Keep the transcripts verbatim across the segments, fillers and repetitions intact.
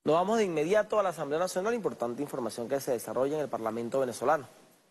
Nos vamos de inmediato a la Asamblea Nacional, importante información que se desarrolla en el Parlamento venezolano.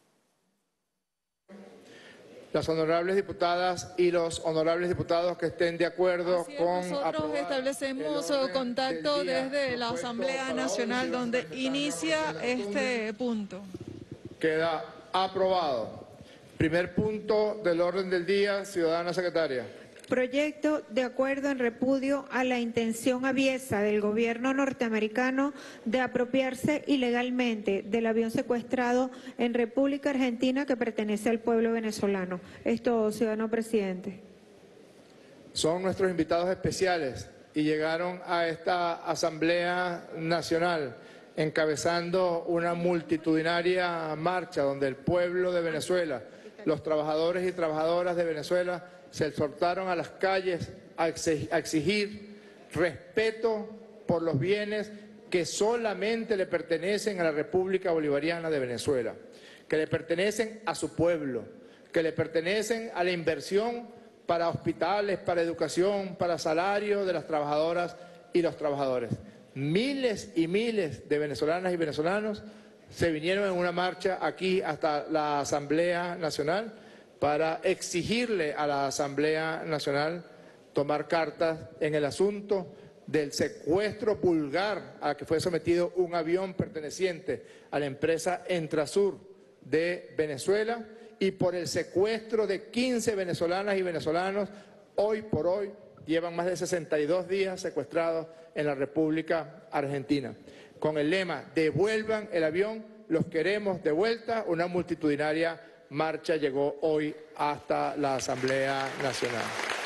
Las honorables diputadas y los honorables diputados que estén de acuerdo Así es, con nosotros establecemos contacto desde la Asamblea Nacional donde inicia este punto. Queda aprobado. Primer punto del orden del día, ciudadana secretaria. Proyecto de acuerdo en repudio a la intención aviesa del gobierno norteamericano de apropiarse ilegalmente del avión secuestrado en República Argentina que pertenece al pueblo venezolano. Esto, ciudadano presidente. Son nuestros invitados especiales y llegaron a esta Asamblea Nacional encabezando una multitudinaria marcha donde el pueblo de Venezuela, los trabajadores y trabajadoras de Venezuela, se exhortaron a las calles a exigir respeto por los bienes que solamente le pertenecen a la República Bolivariana de Venezuela, que le pertenecen a su pueblo, que le pertenecen a la inversión para hospitales, para educación, para salario de las trabajadoras y los trabajadores. Miles y miles de venezolanas y venezolanos se vinieron en una marcha aquí hasta la Asamblea Nacional para exigirle a la Asamblea Nacional tomar cartas en el asunto del secuestro vulgar a que fue sometido un avión perteneciente a la empresa Entrasur de Venezuela y por el secuestro de quince venezolanas y venezolanos. Hoy por hoy llevan más de sesenta y dos días secuestrados en la República Argentina. Con el lema "Devuelvan el avión, los queremos de vuelta", una multitudinaria marcha llegó hoy hasta la Asamblea Nacional.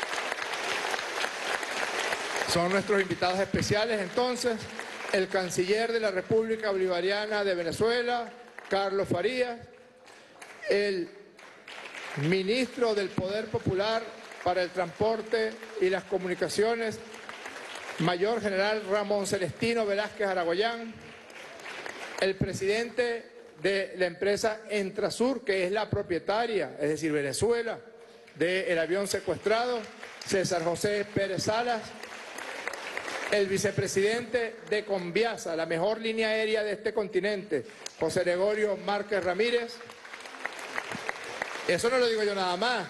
Son nuestros invitados especiales entonces el canciller de la República Bolivariana de Venezuela, Carlos Farías, el ministro del Poder Popular para el Transporte y las Comunicaciones, Mayor General Ramón Celestino Velázquez Araguayán, el presidente de la empresa Entrasur, que es la propietaria, es decir, Venezuela, del avión secuestrado, César José Pérez Salas, el vicepresidente de Conviasa, la mejor línea aérea de este continente, José Gregorio Márquez Ramírez. Eso no lo digo yo nada más,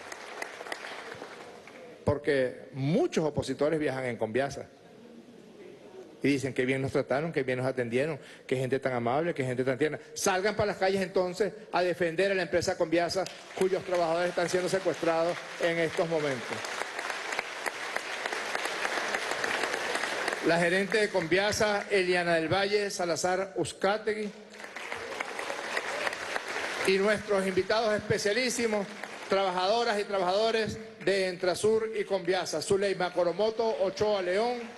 porque muchos opositores viajan en Conviasa. Y dicen que bien nos trataron, que bien nos atendieron, que gente tan amable, que gente tan tierna. Salgan para las calles entonces a defender a la empresa Conviasa, cuyos trabajadores están siendo secuestrados en estos momentos. La gerente de Conviasa, Eliana del Valle Salazar Uzcategui. Y nuestros invitados especialísimos, trabajadoras y trabajadores de Entrasur y Conviasa, Zuleima Coromoto Ochoa León,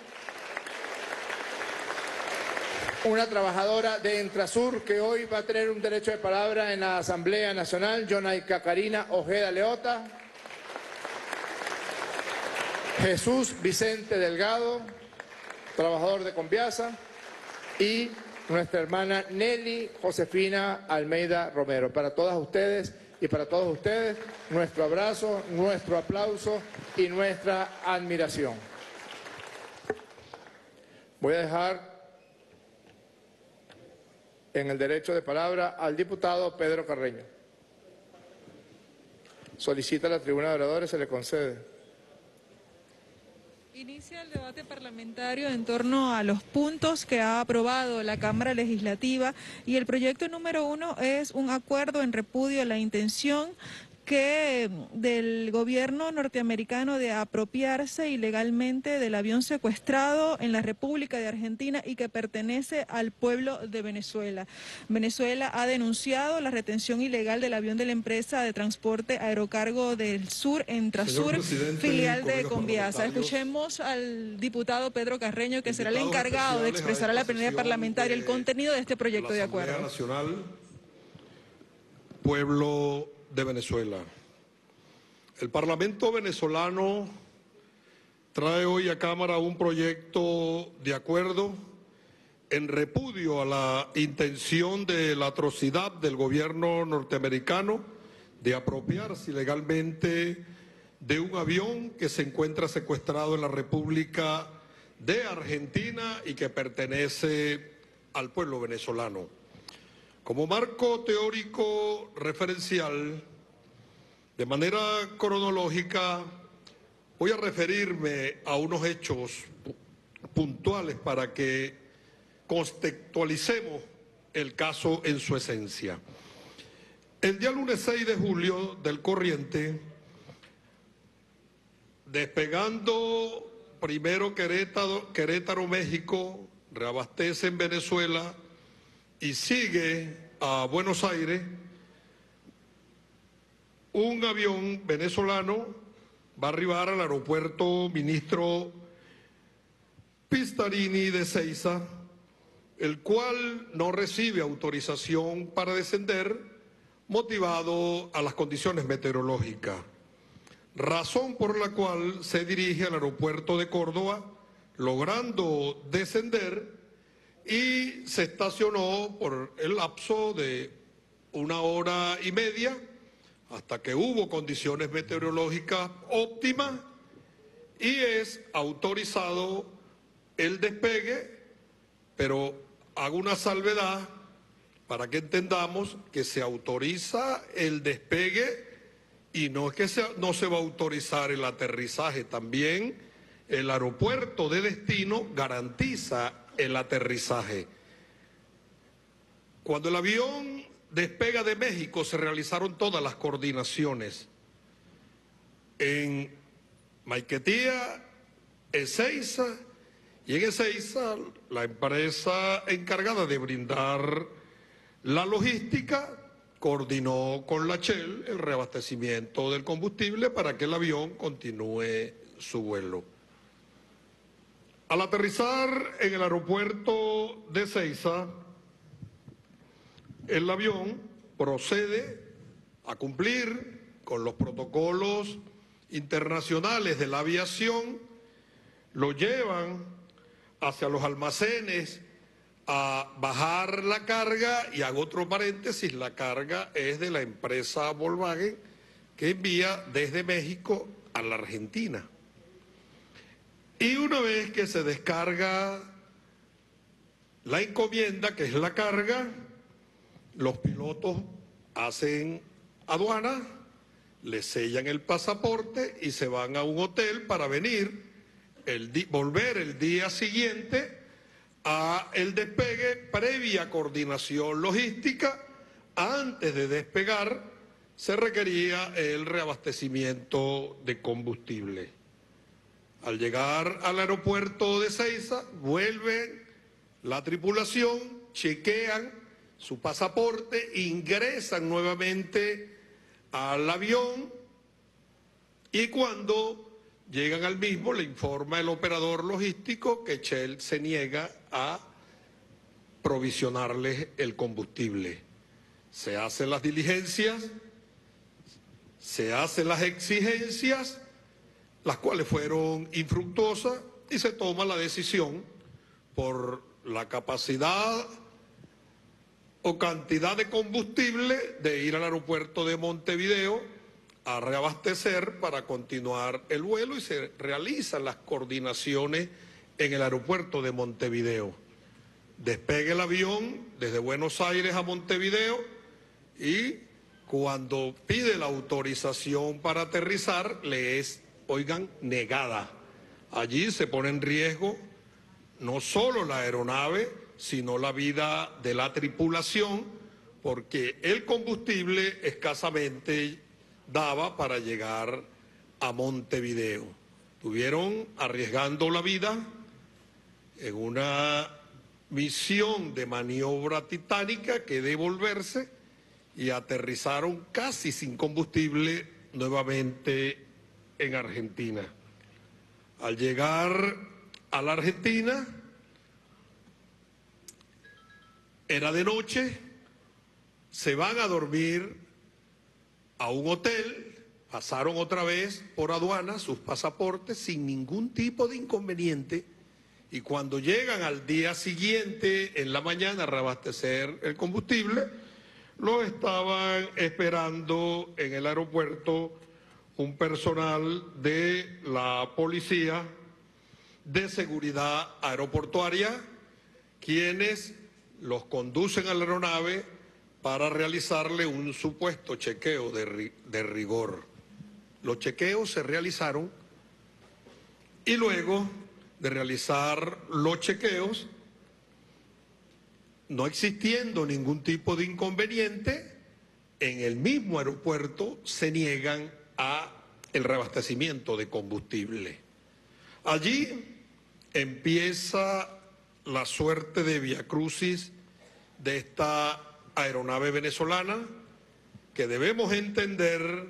una trabajadora de Entrasur que hoy va a tener un derecho de palabra en la Asamblea Nacional, Jonaica Karina Ojeda Leota, Jesús Vicente Delgado, trabajador de Conviasa, y nuestra hermana Nelly Josefina Almeida Romero. Para todas ustedes y para todos ustedes, nuestro abrazo, nuestro aplauso y nuestra admiración. Voy a dejar en el derecho de palabra al diputado Pedro Carreño. Solicita la tribuna de oradores, se le concede. Inicia el debate parlamentario en torno a los puntos que ha aprobado la Cámara Legislativa y el proyecto número uno es un acuerdo en repudio a la intención que del gobierno norteamericano de apropiarse ilegalmente del avión secuestrado en la República de Argentina y que pertenece al pueblo de Venezuela. Venezuela ha denunciado la retención ilegal del avión de la empresa de transporte Aerocargo del Sur, Entrasur, filial de Conviasa. Escuchemos al diputado Pedro Carreño, que será el encargado de expresar a la plenaria parlamentaria el contenido de este proyecto de acuerdo. Asamblea Nacional, pueblo de Venezuela. El Parlamento venezolano trae hoy a Cámara un proyecto de acuerdo en repudio a la intención de la atrocidad del gobierno norteamericano de apropiarse ilegalmente de un avión que se encuentra secuestrado en la República de Argentina y que pertenece al pueblo venezolano. Como marco teórico referencial, de manera cronológica, voy a referirme a unos hechos puntuales para que contextualicemos el caso en su esencia. El día lunes seis de julio del corriente, despegando primero Querétaro, Querétaro, México, reabastece en Venezuela y sigue a Buenos Aires, un avión venezolano va a arribar al aeropuerto Ministro Pistarini de Ezeiza, el cual no recibe autorización para descender, motivado a las condiciones meteorológicas, razón por la cual se dirige al aeropuerto de Córdoba, logrando descender, y se estacionó por el lapso de una hora y media hasta que hubo condiciones meteorológicas óptimas y es autorizado el despegue, pero hago una salvedad para que entendamos que se autoriza el despegue y no es que se, no se va a autorizar el aterrizaje, también el aeropuerto de destino garantiza el aterrizaje. Cuando el avión despega de México se realizaron todas las coordinaciones en Maiquetía, Ezeiza, y en Ezeiza la empresa encargada de brindar la logística coordinó con la Shell el reabastecimiento del combustible para que el avión continúe su vuelo. Al aterrizar en el aeropuerto de Ezeiza, el avión procede a cumplir con los protocolos internacionales de la aviación, lo llevan hacia los almacenes a bajar la carga, y hago otro paréntesis, la carga es de la empresa Volkswagen que envía desde México a la Argentina. Y una vez que se descarga la encomienda, que es la carga, los pilotos hacen aduana, le sellan el pasaporte y se van a un hotel para venir, el volver el día siguiente a el despegue, previa coordinación logística. Antes de despegar se requería el reabastecimiento de combustible. Al llegar al aeropuerto de Ezeiza, vuelven la tripulación, chequean su pasaporte, ingresan nuevamente al avión y cuando llegan al mismo le informa el operador logístico que Shell se niega a provisionarles el combustible. Se hacen las diligencias, se hacen las exigencias, las cuales fueron infructuosas, y se toma la decisión por la capacidad o cantidad de combustible de ir al aeropuerto de Montevideo a reabastecer para continuar el vuelo, y se realizan las coordinaciones en el aeropuerto de Montevideo. Despegue el avión desde Buenos Aires a Montevideo y cuando pide la autorización para aterrizar le es, oigan, negada. Allí se pone en riesgo no solo la aeronave, sino la vida de la tripulación, porque el combustible escasamente daba para llegar a Montevideo. Estuvieron arriesgando la vida en una misión de maniobra titánica que devolverse, y aterrizaron casi sin combustible nuevamente en Argentina. Al llegar a la Argentina, era de noche, se van a dormir a un hotel, pasaron otra vez por aduana sus pasaportes sin ningún tipo de inconveniente, y cuando llegan al día siguiente en la mañana a reabastecer el combustible, lo estaban esperando en el aeropuerto un personal de la policía de seguridad aeroportuaria, quienes los conducen a la aeronave para realizarle un supuesto chequeo de, ri de rigor. Los chequeos se realizaron y luego de realizar los chequeos, no existiendo ningún tipo de inconveniente, en el mismo aeropuerto se niegan a el reabastecimiento de combustible. Allí empieza la suerte de viacrucis de esta aeronave venezolana, que debemos entender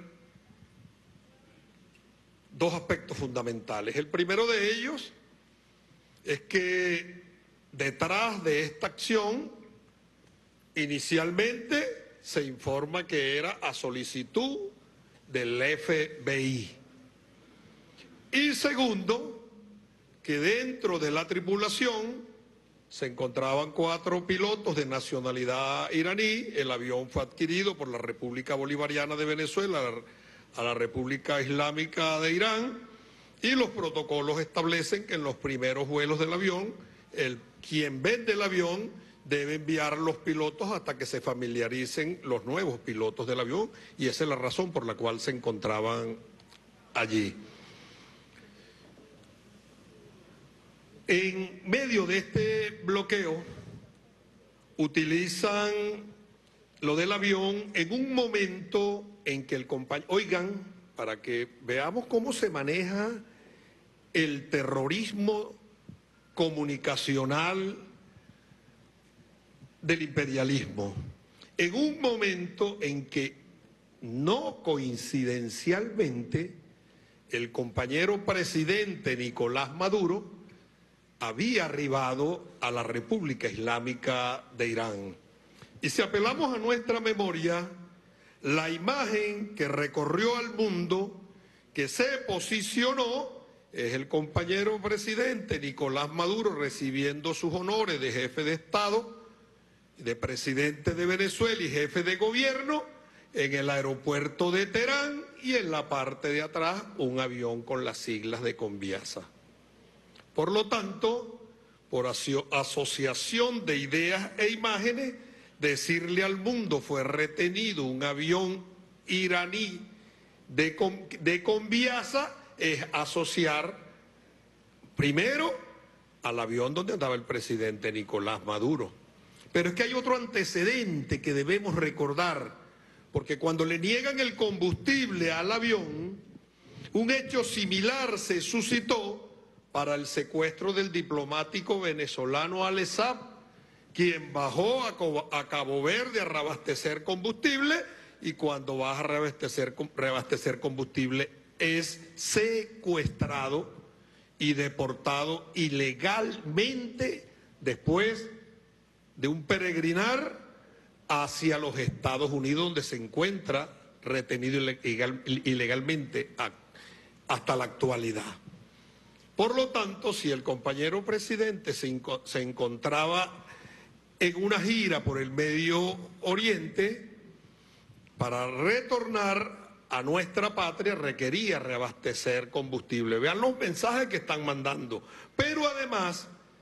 dos aspectos fundamentales. El primero de ellos es que detrás de esta acción, inicialmente se informa que era a solicitud del F B I. Y segundo, que dentro de la tripulación se encontraban cuatro pilotos de nacionalidad iraní. El avión fue adquirido por la República Bolivariana de Venezuela a la República Islámica de Irán, y los protocolos establecen que en los primeros vuelos del avión, el, quien vende el avión debe enviar los pilotos hasta que se familiaricen los nuevos pilotos del avión, y esa es la razón por la cual se encontraban allí. En medio de este bloqueo, utilizan lo del avión en un momento en que el compañero... Oigan, para que veamos cómo se maneja el terrorismo comunicacional del imperialismo. En un momento en que, no coincidencialmente, el compañero presidente Nicolás Maduro había arribado a la República Islámica de Irán. Y si apelamos a nuestra memoria, la imagen que recorrió al mundo, que se posicionó, es el compañero presidente Nicolás Maduro recibiendo sus honores de jefe de Estado, de presidente de Venezuela y jefe de gobierno en el aeropuerto de Teherán, y en la parte de atrás un avión con las siglas de Conviasa. Por lo tanto, por asociación de ideas e imágenes, decirle al mundo fue retenido un avión iraní de, de Conviasa es asociar primero al avión donde andaba el presidente Nicolás Maduro. Pero es que hay otro antecedente que debemos recordar, porque cuando le niegan el combustible al avión, un hecho similar se suscitó para el secuestro del diplomático venezolano Alessab, quien bajó a Cabo Verde a reabastecer combustible, y cuando baja a reabastecer, reabastecer combustible es secuestrado y deportado ilegalmente después de un peregrinar hacia los Estados Unidos, donde se encuentra retenido ilegal, ilegalmente hasta la actualidad. Por lo tanto, si el compañero presidente se, se encontraba en una gira por el Medio Oriente, para retornar a nuestra patria requería reabastecer combustible. Vean los mensajes que están mandando. Pero además,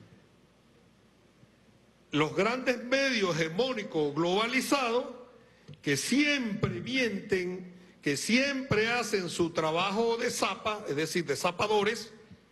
los grandes medios hegemónicos globalizados, que siempre mienten, que siempre hacen su trabajo de zapa, es decir, de zapadores,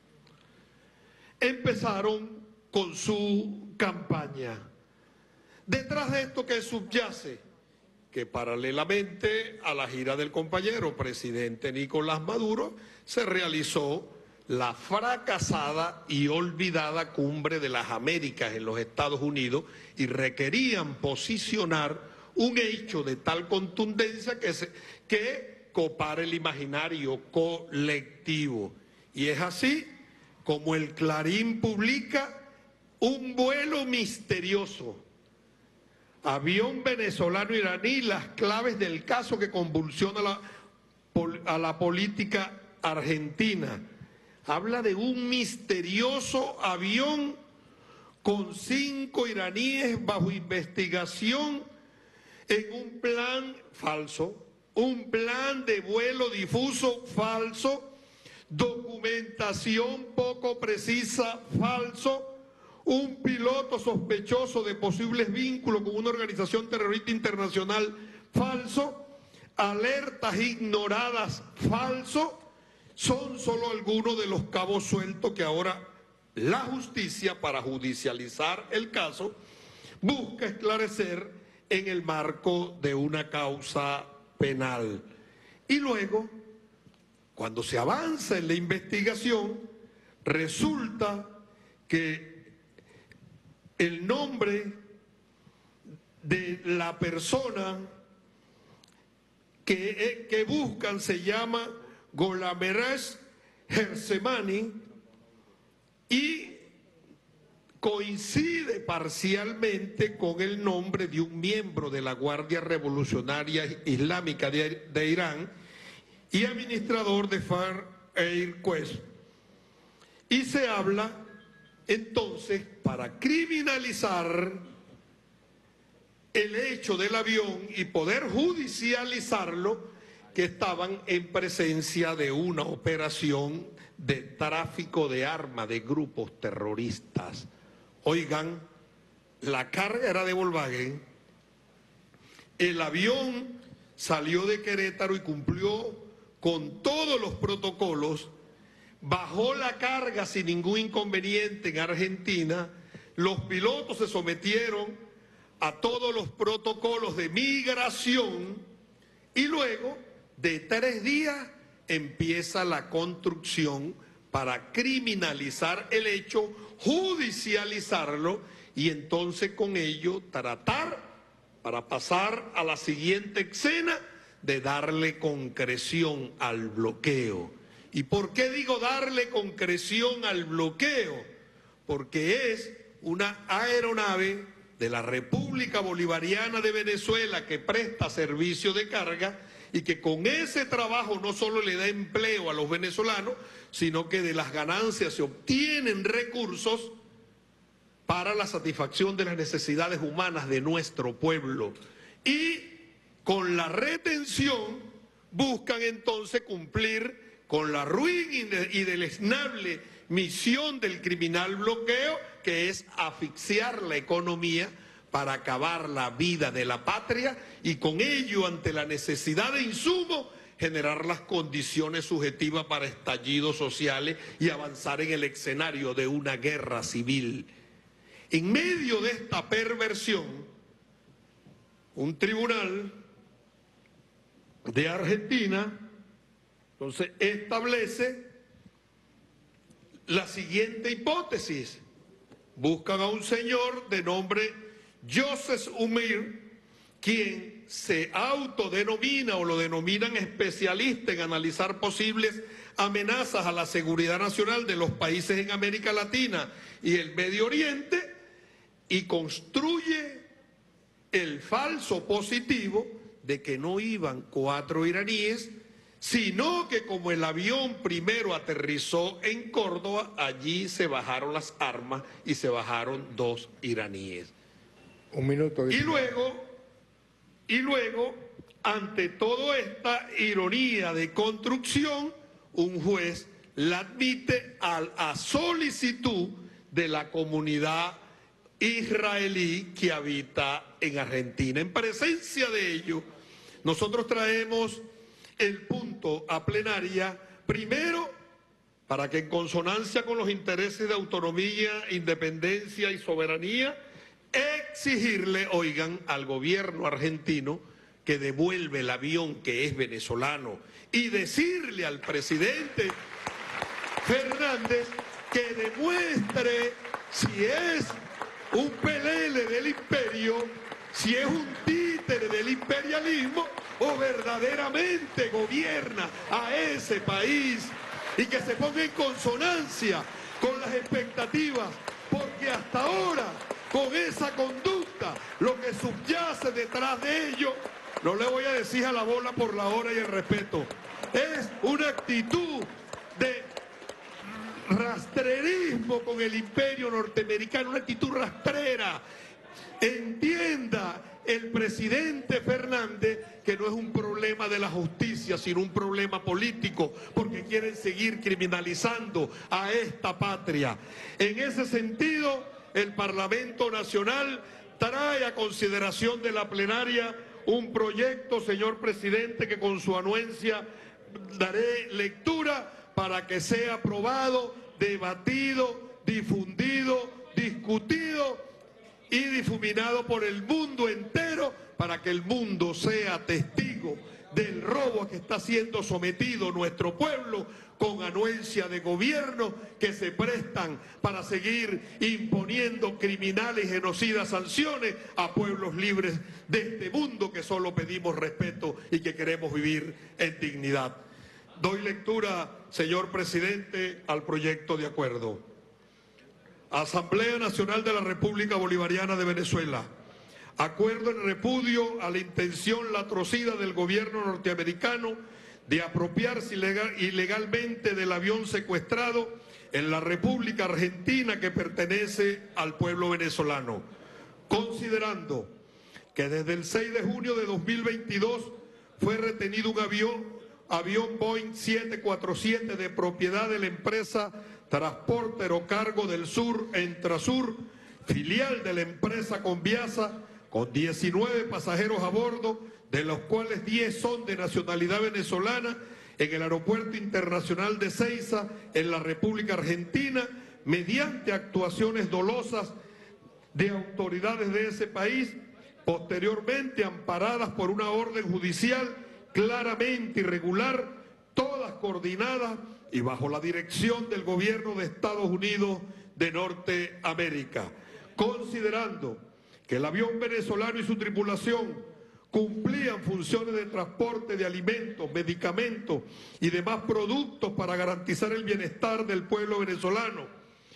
empezaron con su campaña. Detrás de esto, que subyace, que paralelamente a la gira del compañero presidente Nicolás Maduro se realizó la fracasada y olvidada Cumbre de las Américas en los Estados Unidos, y requerían posicionar un hecho de tal contundencia que, se, que copara el imaginario colectivo. Y es así como el Clarín publica un vuelo misterioso. Avión venezolano-iraní, las claves del caso que convulsiona la, a la política argentina. Habla de un misterioso avión con cinco iraníes bajo investigación en un plan falso, un plan de vuelo difuso falso, documentación poco precisa, falso, un piloto sospechoso de posibles vínculos con una organización terrorista internacional, falso, alertas ignoradas, falso, son solo algunos de los cabos sueltos que ahora la justicia, para judicializar el caso, busca esclarecer en el marco de una causa penal. Y luego, cuando se avanza en la investigación, resulta que el nombre de la persona que, que buscan se llama Golameres Gersemani y coincide parcialmente con el nombre de un miembro de la Guardia Revolucionaria Islámica de, de Irán y administrador de Far Air Quest. Y se habla entonces, para criminalizar el hecho del avión y poder judicializarlo, que estaban en presencia de una operación de tráfico de armas de grupos terroristas. Oigan, la carga era de Volkswagen, el avión salió de Querétaro y cumplió con todos los protocolos, bajó la carga sin ningún inconveniente en Argentina, los pilotos se sometieron a todos los protocolos de migración y luego de tres días empieza la construcción para criminalizar el hecho, judicializarlo y entonces con ello tratar, para pasar a la siguiente escena, de darle concreción al bloqueo. ¿Y por qué digo darle concreción al bloqueo? Porque es una aeronave de la República Bolivariana de Venezuela que presta servicio de carga y que con ese trabajo no solo le da empleo a los venezolanos, sino que de las ganancias se obtienen recursos para la satisfacción de las necesidades humanas de nuestro pueblo. Y con la retención buscan entonces cumplir con la ruin y deleznable misión del criminal bloqueo, que es asfixiar la economía para acabar la vida de la patria y con ello, ante la necesidad de insumos, generar las condiciones subjetivas para estallidos sociales y avanzar en el escenario de una guerra civil. En medio de esta perversión, un tribunal de Argentina entonces establece la siguiente hipótesis. Buscan a un señor de nombre Joseph Umir, quien se autodenomina o lo denominan especialista en analizar posibles amenazas a la seguridad nacional de los países en América Latina y el Medio Oriente, y construye el falso positivo de que no iban cuatro iraníes, sino que como el avión primero aterrizó en Córdoba, allí se bajaron las armas y se bajaron dos iraníes. Un minuto. Y luego, y luego, ante toda esta ironía de construcción, un juez la admite a, a solicitud de la comunidad israelí que habita en Argentina. En presencia de ello, nosotros traemos el punto a plenaria, primero, para que en consonancia con los intereses de autonomía, independencia y soberanía, exigirle, oigan, al gobierno argentino que devuelve el avión que es venezolano y decirle al presidente Fernández que demuestre si es un pelele del imperio, si es un títere del imperialismo o verdaderamente gobierna a ese país y que se ponga en consonancia con las expectativas, porque hasta ahora, con esa conducta, lo que subyace detrás de ello, no le voy a decir a la bola por la hora y el respeto, es una actitud de rastrerismo con el imperio norteamericano, una actitud rastrera, Entienda el presidente Fernández que no es un problema de la justicia, sino un problema político, porque quieren seguir criminalizando a esta patria. En ese sentido, el Parlamento Nacional trae a consideración de la plenaria un proyecto, señor presidente, que con su anuencia daré lectura para que sea aprobado, debatido, difundido, discutido y difuminado por el mundo entero, para que el mundo sea testigo del robo a que está siendo sometido nuestro pueblo con anuencia de gobierno que se prestan para seguir imponiendo criminales y genocidas sanciones a pueblos libres de este mundo que solo pedimos respeto y que queremos vivir en dignidad. Doy lectura, señor presidente, al proyecto de acuerdo. Asamblea Nacional de la República Bolivariana de Venezuela. Acuerdo en repudio a la intención latrocida del gobierno norteamericano de apropiarse ilegal, ilegalmente del avión secuestrado en la República Argentina que pertenece al pueblo venezolano. Considerando que desde el seis de junio de dos mil veintidós fue retenido un avión, avión Boeing siete cuatro siete de propiedad de la empresa Transporte Aerocargo del Sur, Entrasur, filial de la empresa Conviasa, con diecinueve pasajeros a bordo, de los cuales diez son de nacionalidad venezolana, en el Aeropuerto Internacional de Seiza, en la República Argentina, mediante actuaciones dolosas de autoridades de ese país, posteriormente amparadas por una orden judicial claramente irregular, todas coordinadas y bajo la dirección del gobierno de Estados Unidos de Norteamérica. Considerando que el avión venezolano y su tripulación cumplían funciones de transporte de alimentos, medicamentos y demás productos para garantizar el bienestar del pueblo venezolano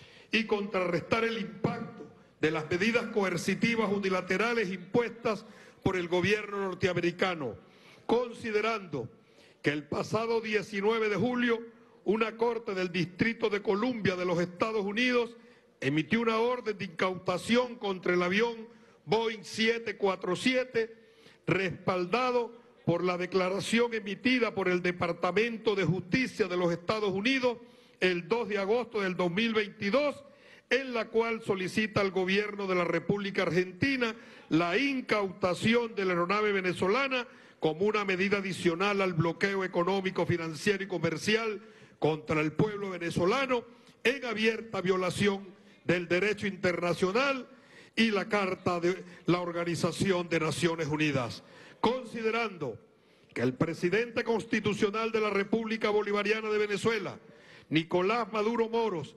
y contrarrestar el impacto de las medidas coercitivas unilaterales impuestas por el gobierno norteamericano, considerando que el pasado diecinueve de julio una corte del Distrito de Columbia de los Estados Unidos emitió una orden de incautación contra el avión Boeing siete cuatro siete, respaldado por la declaración emitida por el Departamento de Justicia de los Estados Unidos el dos de agosto del dos mil veintidós, en la cual solicita al gobierno de la República Argentina la incautación de la aeronave venezolana como una medida adicional al bloqueo económico, financiero y comercial contra el pueblo venezolano, en abierta violación del derecho internacional y la Carta de la Organización de Naciones Unidas. Considerando que el presidente constitucional de la República Bolivariana de Venezuela, Nicolás Maduro Moros,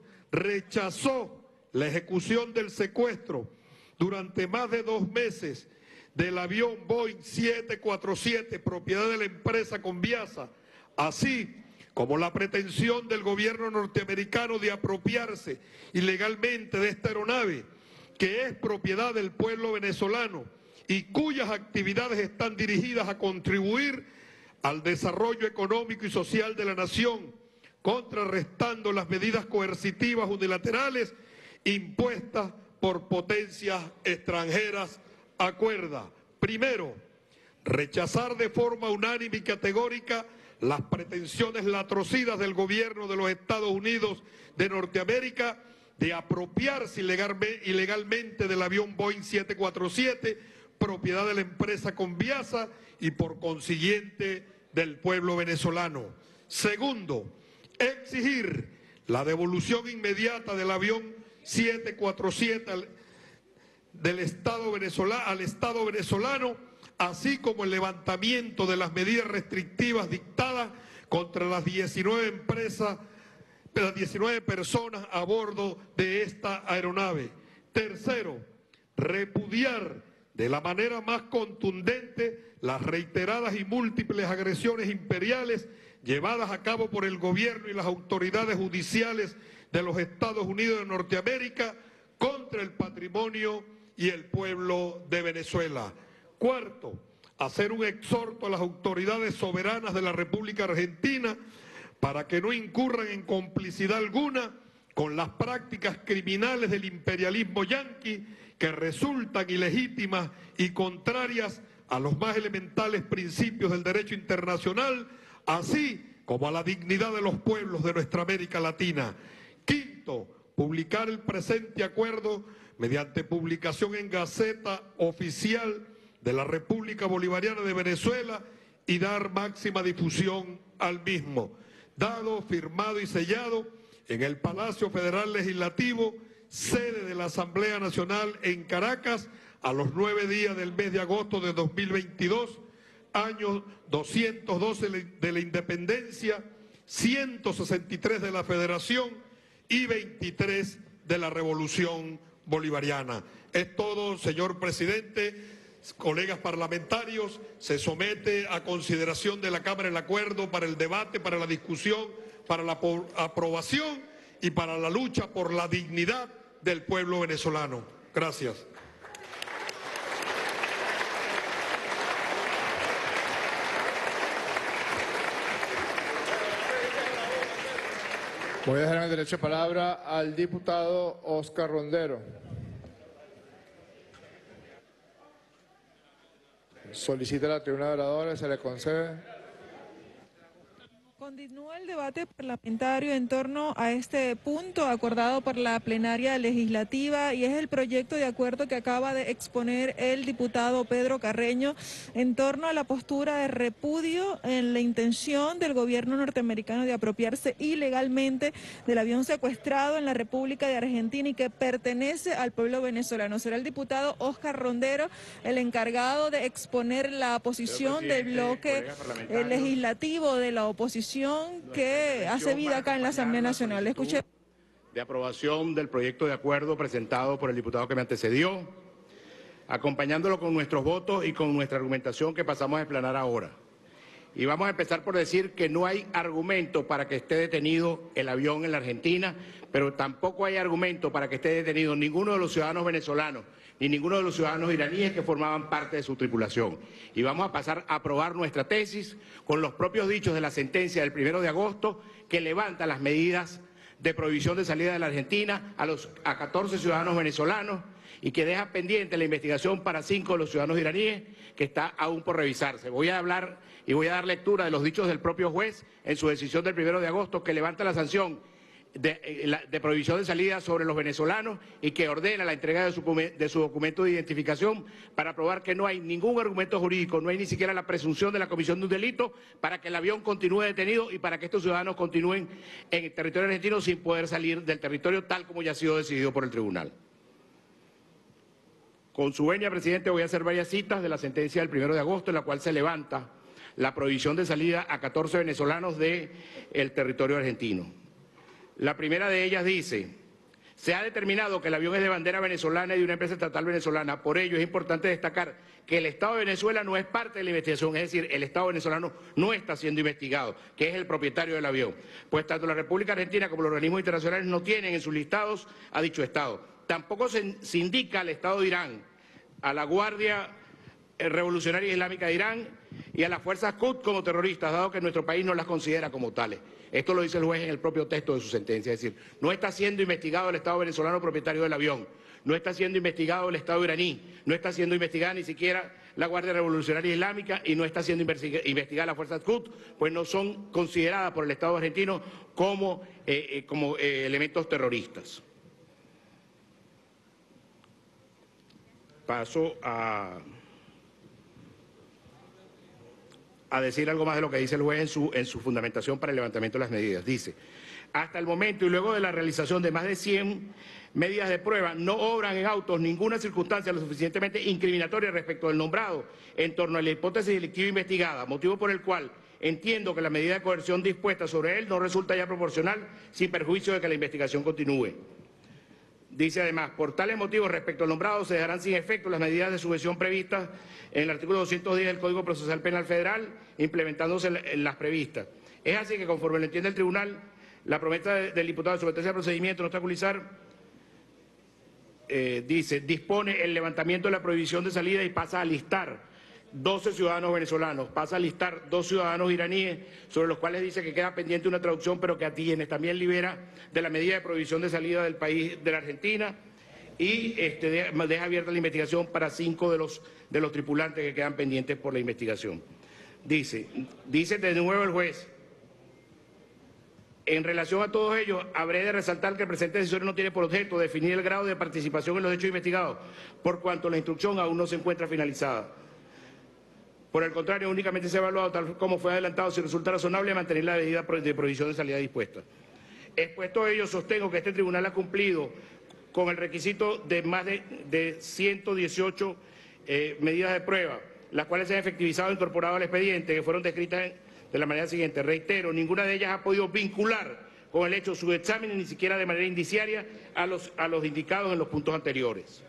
rechazó la ejecución del secuestro durante más de dos meses del avión Boeing siete cuatro siete, propiedad de la empresa Conviasa, así como la pretensión del gobierno norteamericano de apropiarse ilegalmente de esta aeronave, que es propiedad del pueblo venezolano y cuyas actividades están dirigidas a contribuir al desarrollo económico y social de la nación, contrarrestando las medidas coercitivas unilaterales impuestas por potencias extranjeras. Acuerda, primero, rechazar de forma unánime y categórica las pretensiones latrocidas del gobierno de los Estados Unidos de Norteamérica de apropiarse ilegalmente del avión Boeing siete cuatro siete, propiedad de la empresa Conviasa y por consiguiente del pueblo venezolano. Segundo, exigir la devolución inmediata del avión siete cuatro siete al, del Estado venezolano, al Estado venezolano, así como el levantamiento de las medidas restrictivas dictadas contra las diecinueve empresas, las diecinueve personas a bordo de esta aeronave. Tercero, repudiar de la manera más contundente las reiteradas y múltiples agresiones imperiales llevadas a cabo por el gobierno y las autoridades judiciales de los Estados Unidos de Norteamérica contra el patrimonio y el pueblo de Venezuela. Cuarto, hacer un exhorto a las autoridades soberanas de la República Argentina para que no incurran en complicidad alguna con las prácticas criminales del imperialismo yanqui que resultan ilegítimas y contrarias a los más elementales principios del derecho internacional, así como a la dignidad de los pueblos de nuestra América Latina. Quinto, publicar el presente acuerdo mediante publicación en Gaceta Oficial de la República Bolivariana de Venezuela y dar máxima difusión al mismo. Dado, firmado y sellado en el Palacio Federal Legislativo, sede de la Asamblea Nacional en Caracas, a los nueve días del mes de agosto de dos mil veintidós, año doscientos doce de la independencia, ciento sesenta y tres de la federación y veintitrés de la revolución bolivariana. Es todo, señor presidente, colegas parlamentarios. Se somete a consideración de la Cámara el acuerdo para el debate, para la discusión, para la aprobación y para la lucha por la dignidad del pueblo venezolano. Gracias. Voy a dejar el derecho de palabra al diputado Oscar Rondero. Solicita la tribuna de oradores, se le concede. Continúa el debate parlamentario en torno a este punto acordado por la plenaria legislativa y es el proyecto de acuerdo que acaba de exponer el diputado Pedro Carreño en torno a la postura de repudio en la intención del gobierno norteamericano de apropiarse ilegalmente del avión secuestrado en la República de Argentina y que pertenece al pueblo venezolano. Será el diputado Oscar Rondero el encargado de exponer la posición del bloque legislativo de la oposición que hace vida acá en la Asamblea Nacional. Escuche. De aprobación del proyecto de acuerdo presentado por el diputado que me antecedió, acompañándolo con nuestros votos y con nuestra argumentación que pasamos a explanar ahora. Y vamos a empezar por decir que no hay argumento para que esté detenido el avión en la Argentina, pero tampoco hay argumento para que esté detenido ninguno de los ciudadanos venezolanos ni ninguno de los ciudadanos iraníes que formaban parte de su tripulación. Y vamos a pasar a aprobar nuestra tesis con los propios dichos de la sentencia del primero de agosto que levanta las medidas de prohibición de salida de la Argentina a, los, a catorce ciudadanos venezolanos y que deja pendiente la investigación para cinco de los ciudadanos iraníes que está aún por revisarse. Voy a hablar y voy a dar lectura de los dichos del propio juez en su decisión del primero de agosto que levanta la sanción de, de prohibición de salida sobre los venezolanos y que ordena la entrega de su, de su documento de identificación para probar que no hay ningún argumento jurídico, no hay ni siquiera la presunción de la comisión de un delito para que el avión continúe detenido y para que estos ciudadanos continúen en el territorio argentino sin poder salir del territorio tal como ya ha sido decidido por el tribunal. Con su venia, presidente, voy a hacer varias citas de la sentencia del primero de agosto en la cual se levanta la prohibición de salida a catorce venezolanos del territorio argentino. La primera de ellas dice: se ha determinado que el avión es de bandera venezolana y de una empresa estatal venezolana. Por ello es importante destacar que el Estado de Venezuela no es parte de la investigación, es decir, el Estado venezolano no está siendo investigado, que es el propietario del avión. Pues tanto la República Argentina como los organismos internacionales no tienen en sus listados a dicho Estado. Tampoco se, se indica al Estado de Irán, a la Guardia Revolucionaria Islámica de Irán y a las fuerzas Quds como terroristas, dado que nuestro país no las considera como tales. Esto lo dice el juez en el propio texto de su sentencia, es decir, no está siendo investigado el Estado venezolano propietario del avión, no está siendo investigado el Estado iraní, no está siendo investigada ni siquiera la Guardia Revolucionaria Islámica y no está siendo investigada las fuerzas Quds, pues no son consideradas por el Estado argentino como, eh, eh, como eh, elementos terroristas. Paso a... a decir algo más de lo que dice el juez en su, en su fundamentación para el levantamiento de las medidas. Dice: hasta el momento y luego de la realización de más de cien medidas de prueba, no obran en autos ninguna circunstancia lo suficientemente incriminatoria respecto del nombrado en torno a la hipótesis delictiva investigada, motivo por el cual entiendo que la medida de coerción dispuesta sobre él no resulta ya proporcional sin perjuicio de que la investigación continúe. Dice además: por tales motivos respecto al nombrado se dejarán sin efecto las medidas de subvención previstas en el artículo doscientos diez del Código Procesal Penal Federal, implementándose en las previstas. Es así que, conforme lo entiende el tribunal, la promesa del diputado de someterse al procedimiento no obstaculizar, eh, dice, dispone el levantamiento de la prohibición de salida y pasa a listar doce ciudadanos venezolanos, pasa a listar dos ciudadanos iraníes, sobre los cuales dice que queda pendiente una traducción, pero que a quienes también libera de la medida de prohibición de salida del país de la Argentina, y este, deja abierta la investigación para cinco de los, de los tripulantes que quedan pendientes por la investigación. Dice, dice de nuevo el juez: en relación a todos ellos, habré de resaltar que el presente decisorio no tiene por objeto definir el grado de participación en los hechos investigados, por cuanto la instrucción aún no se encuentra finalizada. Por el contrario, únicamente se ha evaluado, tal como fue adelantado, si resulta razonable mantener la medida de prohibición de salida dispuesta. Expuesto a ello, sostengo que este tribunal ha cumplido con el requisito de más de, de ciento dieciocho eh, medidas de prueba, las cuales se han efectivizado e incorporado al expediente, que fueron descritas en, de la manera siguiente. Reitero, ninguna de ellas ha podido vincular con el hecho su examen, ni siquiera de manera indiciaria, a los, a los indicados en los puntos anteriores.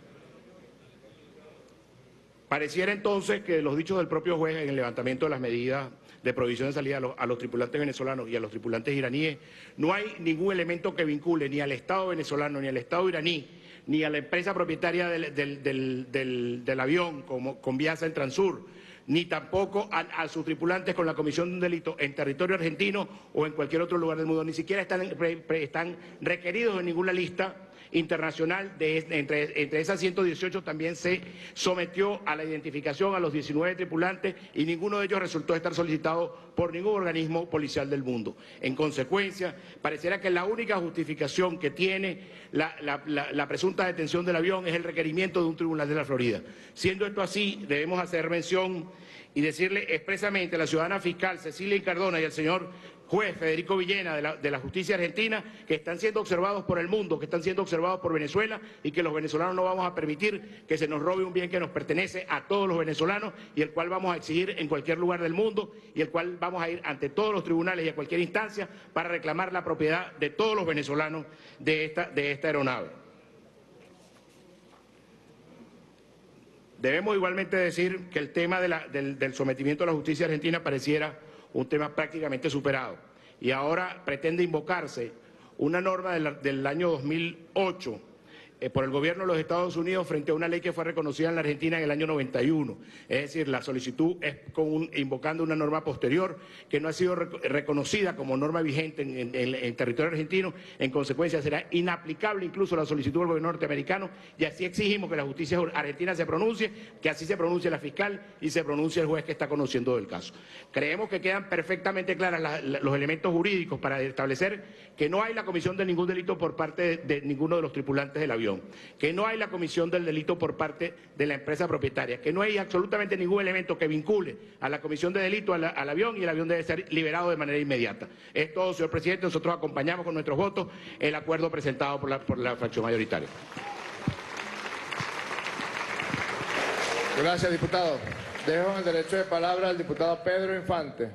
Pareciera entonces que los dichos del propio juez en el levantamiento de las medidas de prohibición de salida a los, a los tripulantes venezolanos y a los tripulantes iraníes, no hay ningún elemento que vincule ni al Estado venezolano, ni al Estado iraní, ni a la empresa propietaria del, del, del, del, del avión, como Conviasa en Transur, ni tampoco a, a sus tripulantes con la comisión de un delito en territorio argentino o en cualquier otro lugar del mundo. Ni siquiera están, pre, pre, están requeridos en ninguna lista internacional. De, entre, entre esas ciento dieciocho también se sometió a la identificación a los diecinueve tripulantes y ninguno de ellos resultó estar solicitado por ningún organismo policial del mundo. En consecuencia, pareciera que la única justificación que tiene la, la, la, la presunta detención del avión es el requerimiento de un tribunal de la Florida. Siendo esto así, debemos hacer mención y decirle expresamente a la ciudadana fiscal Cecilia Incardona y al señor juez Federico Villena de la, de la justicia argentina que están siendo observados por el mundo, que están siendo observados por Venezuela y que los venezolanos no vamos a permitir que se nos robe un bien que nos pertenece a todos los venezolanos y el cual vamos a exigir en cualquier lugar del mundo y el cual vamos a ir ante todos los tribunales y a cualquier instancia para reclamar la propiedad de todos los venezolanos de esta, de esta aeronave. Debemos igualmente decir que el tema de la, del, del sometimiento a la justicia argentina pareciera un tema prácticamente superado y ahora pretende invocarse una norma del, del año dos mil ocho eh, por el gobierno de los Estados Unidos frente a una ley que fue reconocida en la Argentina en el año noventa y uno. Es decir, la solicitud es con un, invocando una norma posterior que no ha sido rec reconocida como norma vigente en, en, en, en territorio argentino. En consecuencia, será inaplicable incluso la solicitud del gobierno norteamericano y así exigimos que la justicia argentina se pronuncie, que así se pronuncie la fiscal y se pronuncie el juez que está conociendo del caso. Creemos que quedan perfectamente claros la, la, los elementos jurídicos para establecer que no hay la comisión de ningún delito por parte de, de ninguno de los tripulantes del avión, que no hay la comisión del delito por parte de la empresa propietaria, que no hay absolutamente ningún elemento que vincule a la comisión de delito al, al avión y el avión debe ser liberado de manera inmediata. Es todo, señor presidente. Nosotros acompañamos con nuestros votos el acuerdo presentado por la, por la fracción mayoritaria. Gracias, diputado. Dejo el derecho de palabra al diputado Pedro Infante.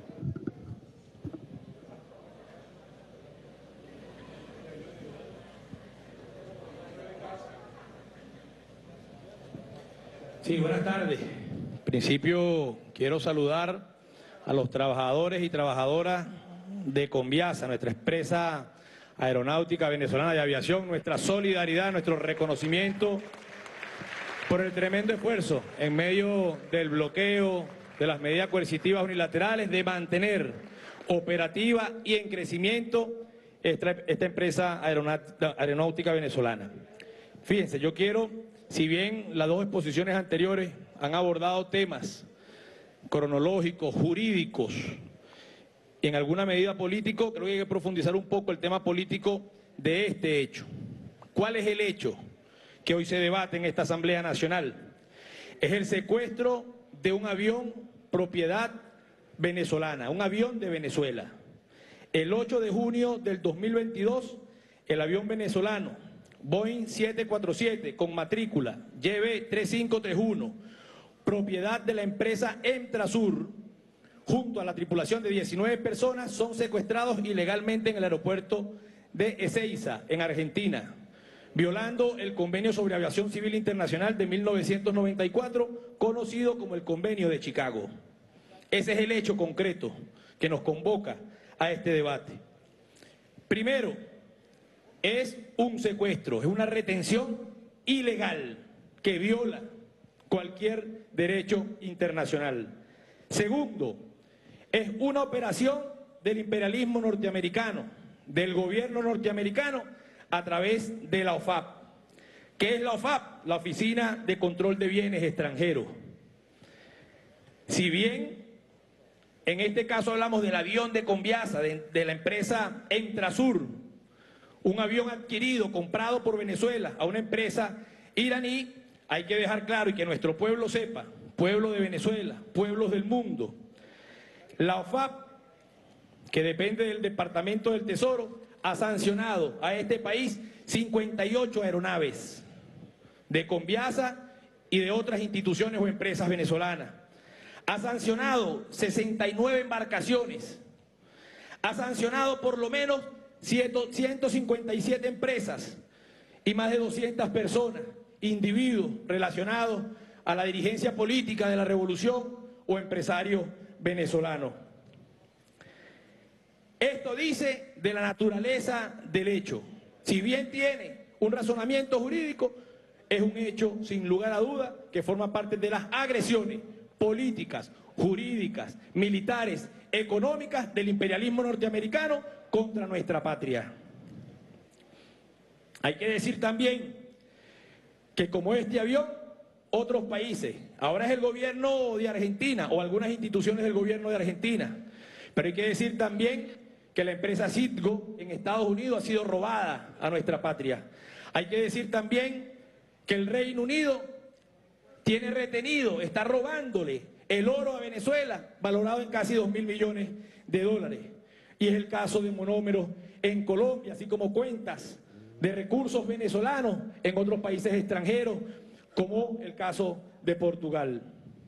Sí, buenas tardes. En principio quiero saludar a los trabajadores y trabajadoras de Conviasa, nuestra empresa aeronáutica venezolana de aviación, nuestra solidaridad, nuestro reconocimiento por el tremendo esfuerzo en medio del bloqueo, de las medidas coercitivas unilaterales, de mantener operativa y en crecimiento esta, esta empresa aeronáutica venezolana. Fíjense, yo quiero, si bien las dos exposiciones anteriores han abordado temas cronológicos, jurídicos, y en alguna medida político, creo que hay que profundizar un poco el tema político de este hecho. ¿Cuál es el hecho que hoy se debate en esta Asamblea Nacional? Es el secuestro de un avión propiedad venezolana, un avión de Venezuela. El ocho de junio del dos mil veintidós, el avión venezolano Boeing siete cuatro siete con matrícula Y B tres cinco tres uno, propiedad de la empresa Emtrasur, junto a la tripulación de diecinueve personas, son secuestrados ilegalmente en el aeropuerto de Ezeiza, en Argentina, violando el Convenio sobre Aviación Civil Internacional de mil novecientos noventa y cuatro, conocido como el Convenio de Chicago. Ese es el hecho concreto que nos convoca a este debate. Primero, es un secuestro, es una retención ilegal que viola cualquier derecho internacional. Segundo, es una operación del imperialismo norteamericano, del gobierno norteamericano, a través de la O F A P. ¿Qué es la O F A P? La Oficina de Control de Bienes Extranjeros. Si bien en este caso hablamos del avión de Conviasa, de, de la empresa Entrasur, un avión adquirido, comprado por Venezuela a una empresa iraní, hay que dejar claro y que nuestro pueblo sepa, pueblo de Venezuela, pueblos del mundo, la O F A P, que depende del Departamento del Tesoro, ha sancionado a este país cincuenta y ocho aeronaves de Conviasa y de otras instituciones o empresas venezolanas. Ha sancionado sesenta y nueve embarcaciones, ha sancionado por lo menos ciento cincuenta y siete empresas y más de doscientas personas, individuos relacionados a la dirigencia política de la revolución o empresarios venezolanos. Esto dice de la naturaleza del hecho. Si bien tiene un razonamiento jurídico, es un hecho sin lugar a duda que forma parte de las agresiones políticas, jurídicas, militares, económicas del imperialismo norteamericano contra nuestra patria. Hay que decir también que como este avión, otros países, ahora es el gobierno de Argentina o algunas instituciones del gobierno de Argentina, pero hay que decir también que la empresa Citgo en Estados Unidos ha sido robada a nuestra patria. Hay que decir también que el Reino Unido tiene retenido, está robándole el oro a Venezuela, valorado en casi dos mil millones de dólares. Y es el caso de monómeros en Colombia, así como cuentas de recursos venezolanos en otros países extranjeros, como el caso de Portugal.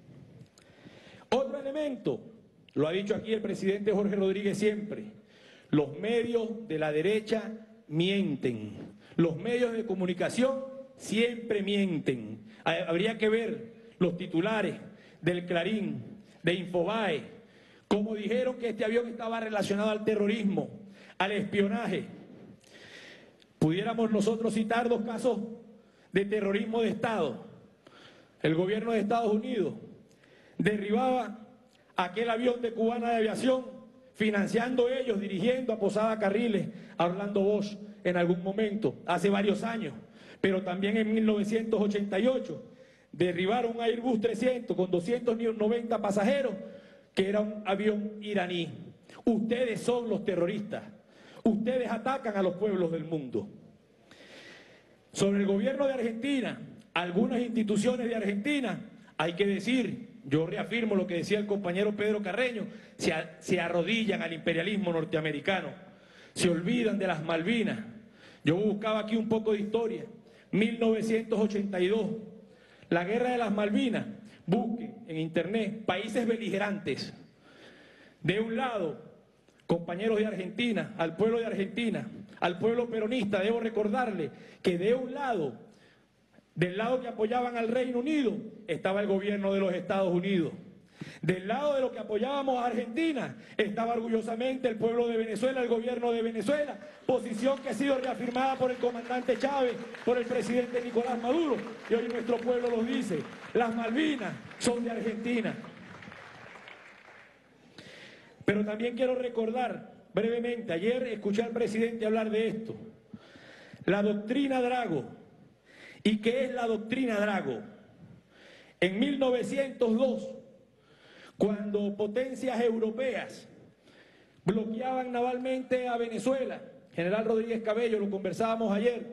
Otro elemento, lo ha dicho aquí el presidente Jorge Rodríguez siempre, los medios de la derecha mienten, los medios de comunicación siempre mienten. Habría que ver los titulares del Clarín, de Infobae, como dijeron que este avión estaba relacionado al terrorismo, al espionaje. Pudiéramos nosotros citar dos casos de terrorismo de Estado. El gobierno de Estados Unidos derribaba aquel avión de Cubana de Aviación, financiando ellos, dirigiendo a Posada Carriles, a Orlando Bosch en algún momento, hace varios años. Pero también en mil novecientos ochenta y ocho derribaron un Airbus trescientos con doscientos noventa pasajeros, que era un avión iraní. Ustedes son los terroristas. Ustedes atacan a los pueblos del mundo. Sobre el gobierno de Argentina, algunas instituciones de Argentina, hay que decir, yo reafirmo lo que decía el compañero Pedro Carreño, se, a, se arrodillan al imperialismo norteamericano, se olvidan de las Malvinas. Yo buscaba aquí un poco de historia. mil novecientos ochenta y dos, la guerra de las Malvinas. Busquen en internet países beligerantes. De un lado, compañeros de Argentina, al pueblo de Argentina, al pueblo peronista, debo recordarle que de un lado, del lado que apoyaban al Reino Unido, estaba el gobierno de los Estados Unidos. Del lado de los que apoyábamos a Argentina, estaba orgullosamente el pueblo de Venezuela, el gobierno de Venezuela, posición que ha sido reafirmada por el comandante Chávez, por el presidente Nicolás Maduro, y hoy nuestro pueblo los dice, las Malvinas son de Argentina. Pero también quiero recordar brevemente, ayer escuché al presidente hablar de esto, la doctrina Drago. ¿Y qué es la doctrina Drago? En mil novecientos dos, cuando potencias europeas bloqueaban navalmente a Venezuela, general Rodríguez Cabello, lo conversábamos ayer,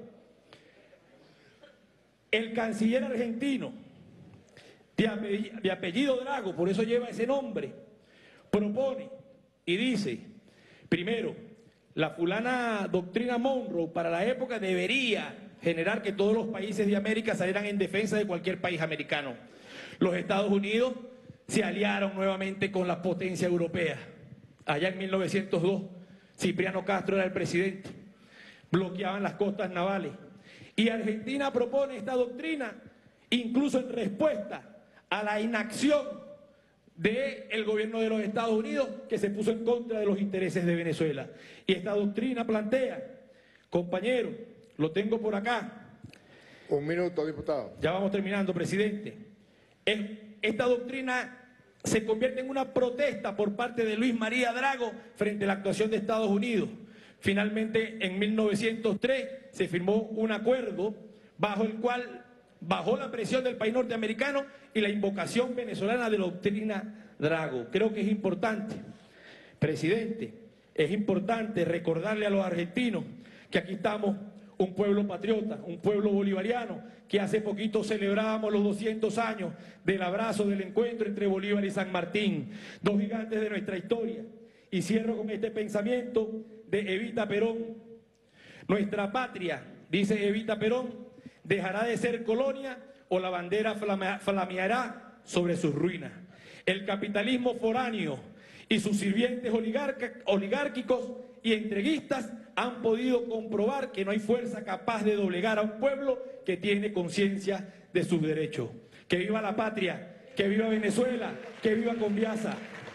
el canciller argentino, de apellido, de apellido Drago, por eso lleva ese nombre, propone y dice, primero, la fulana doctrina Monroe para la época debería generar que todos los países de América salieran en defensa de cualquier país americano. Los Estados Unidos se aliaron nuevamente con la potencia europea. Allá en mil novecientos dos, Cipriano Castro era el presidente. Bloqueaban las costas navales. Y Argentina propone esta doctrina incluso en respuesta a la inacción del gobierno de los Estados Unidos, que se puso en contra de los intereses de Venezuela. Y esta doctrina plantea, compañero, lo tengo por acá. Un minuto, diputado. Ya vamos terminando, presidente. Esta doctrina se convierte en una protesta por parte de Luis María Drago frente a la actuación de Estados Unidos. Finalmente, en mil novecientos tres se firmó un acuerdo bajo el cual bajó la presión del país norteamericano y la invocación venezolana de la doctrina Drago. Creo que es importante, presidente, es importante recordarle a los argentinos que aquí estamos un pueblo patriota, un pueblo bolivariano, que hace poquito celebrábamos los doscientos años del abrazo, del encuentro entre Bolívar y San Martín, dos gigantes de nuestra historia. Y cierro con este pensamiento de Evita Perón. Nuestra patria, dice Evita Perón, dejará de ser colonia o la bandera flame- flameará sobre sus ruinas. El capitalismo foráneo y sus sirvientes oligarca- oligárquicos y entreguistas han podido comprobar que no hay fuerza capaz de doblegar a un pueblo que tiene conciencia de sus derechos. ¡Que viva la patria! ¡Que viva Venezuela! ¡Que viva Conviasa!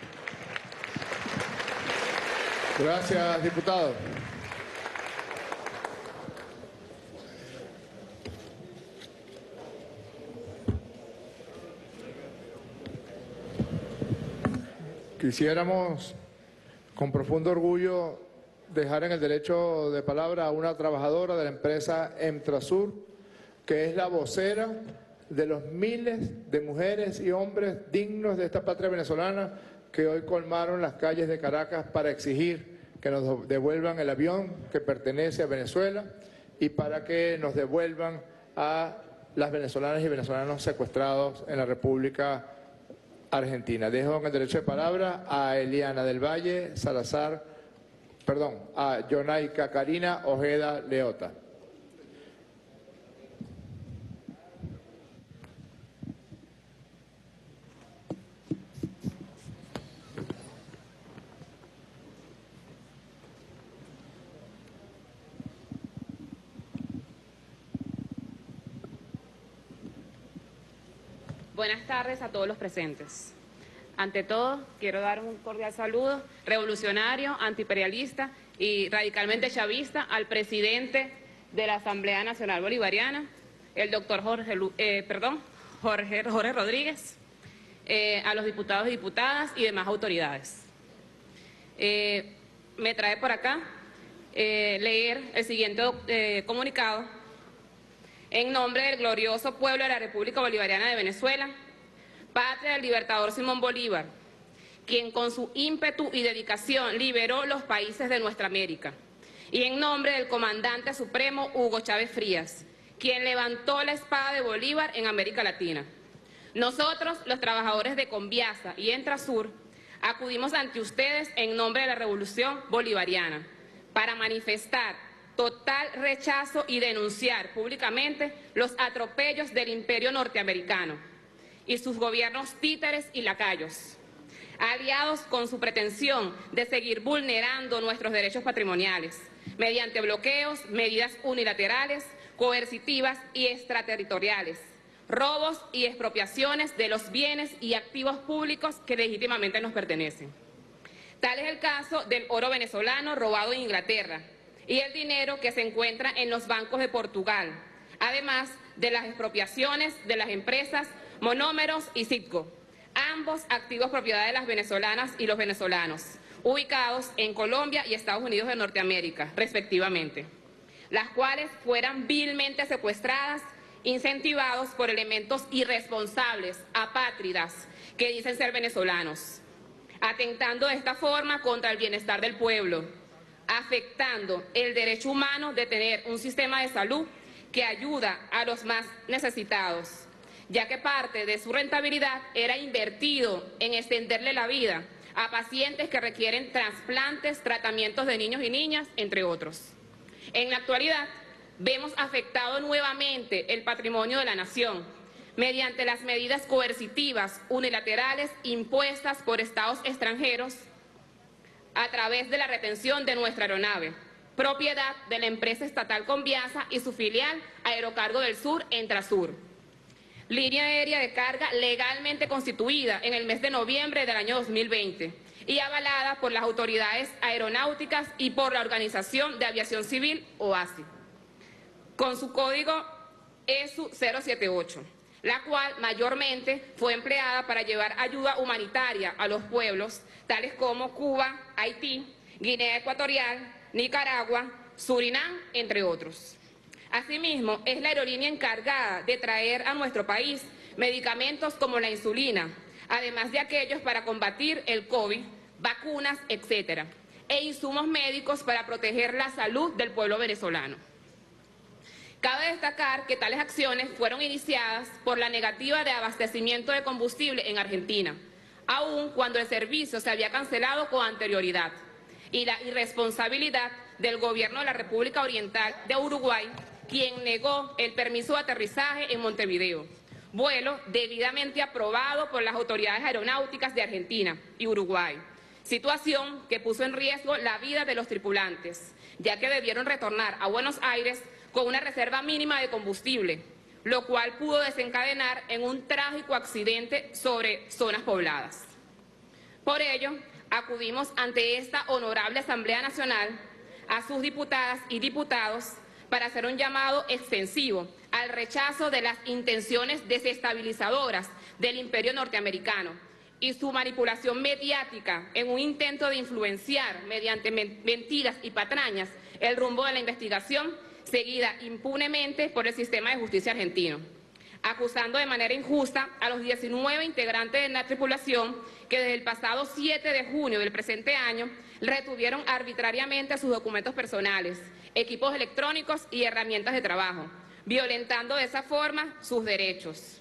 Gracias, diputado. Quisiéramos, con profundo orgullo, dejar en el derecho de palabra a una trabajadora de la empresa Emtrasur, que es la vocera de los miles de mujeres y hombres dignos de esta patria venezolana que hoy colmaron las calles de Caracas para exigir que nos devuelvan el avión que pertenece a Venezuela y para que nos devuelvan a las venezolanas y venezolanos secuestrados en la República Argentina. Dejo en el derecho de palabra a Eliana del Valle Salazar, perdón, a Yonaica Karina Ojeda Leota. Buenas tardes a todos los presentes. Ante todo, quiero dar un cordial saludo revolucionario, antiimperialista y radicalmente chavista al presidente de la Asamblea Nacional Bolivariana, el doctor Jorge, eh, perdón, Jorge, Jorge Rodríguez, eh, a los diputados y diputadas y demás autoridades. Eh, me trae por acá eh, leer el siguiente eh, comunicado. En nombre del glorioso pueblo de la República Bolivariana de Venezuela, patria del libertador Simón Bolívar, quien con su ímpetu y dedicación liberó los países de nuestra América, y en nombre del comandante supremo Hugo Chávez Frías, quien levantó la espada de Bolívar en América Latina. Nosotros, los trabajadores de Conviasa y Entrasur, acudimos ante ustedes en nombre de la Revolución Bolivariana para manifestar total rechazo y denunciar públicamente los atropellos del imperio norteamericano y sus gobiernos títeres y lacayos, aliados con su pretensión de seguir vulnerando nuestros derechos patrimoniales mediante bloqueos, medidas unilaterales, coercitivas y extraterritoriales, robos y expropiaciones de los bienes y activos públicos que legítimamente nos pertenecen. Tal es el caso del oro venezolano robado en Inglaterra y el dinero que se encuentra en los bancos de Portugal, además de las expropiaciones de las empresas Monómeros y Citgo, ambos activos propiedad de las venezolanas y los venezolanos, ubicados en Colombia y Estados Unidos de Norteamérica, respectivamente, las cuales fueran vilmente secuestradas, incentivados por elementos irresponsables, apátridas, que dicen ser venezolanos, atentando de esta forma contra el bienestar del pueblo, afectando el derecho humano de tener un sistema de salud que ayuda a los más necesitados, ya que parte de su rentabilidad era invertido en extenderle la vida a pacientes que requieren trasplantes, tratamientos de niños y niñas, entre otros. En la actualidad, vemos afectado nuevamente el patrimonio de la nación mediante las medidas coercitivas unilaterales impuestas por estados extranjeros a través de la retención de nuestra aeronave, propiedad de la empresa estatal Conviasa y su filial Aerocargo del Sur, Entrasur. Línea aérea de carga legalmente constituida en el mes de noviembre del año dos mil veinte y avalada por las autoridades aeronáuticas y por la Organización de Aviación Civil, O A S I, con su código E S U cero siete ocho. la cual mayormente fue empleada para llevar ayuda humanitaria a los pueblos, tales como Cuba, Haití, Guinea Ecuatorial, Nicaragua, Surinam, entre otros. Asimismo, es la aerolínea encargada de traer a nuestro país medicamentos como la insulina, además de aquellos para combatir el COVID, vacunas, etcétera, e insumos médicos para proteger la salud del pueblo venezolano. Cabe destacar que tales acciones fueron iniciadas por la negativa de abastecimiento de combustible en Argentina, aun cuando el servicio se había cancelado con anterioridad, y la irresponsabilidad del gobierno de la República Oriental de Uruguay, quien negó el permiso de aterrizaje en Montevideo, vuelo debidamente aprobado por las autoridades aeronáuticas de Argentina y Uruguay, situación que puso en riesgo la vida de los tripulantes, ya que debieron retornar a Buenos Aires con una reserva mínima de combustible, lo cual pudo desencadenar en un trágico accidente sobre zonas pobladas. Por ello, acudimos ante esta honorable Asamblea Nacional a sus diputadas y diputados para hacer un llamado extensivo al rechazo de las intenciones desestabilizadoras del imperio norteamericano y su manipulación mediática en un intento de influenciar mediante mentiras y patrañas el rumbo de la investigación seguida impunemente por el sistema de justicia argentino, acusando de manera injusta a los diecinueve integrantes de la tripulación que desde el pasado siete de junio del presente año retuvieron arbitrariamente sus documentos personales, equipos electrónicos y herramientas de trabajo, violentando de esa forma sus derechos,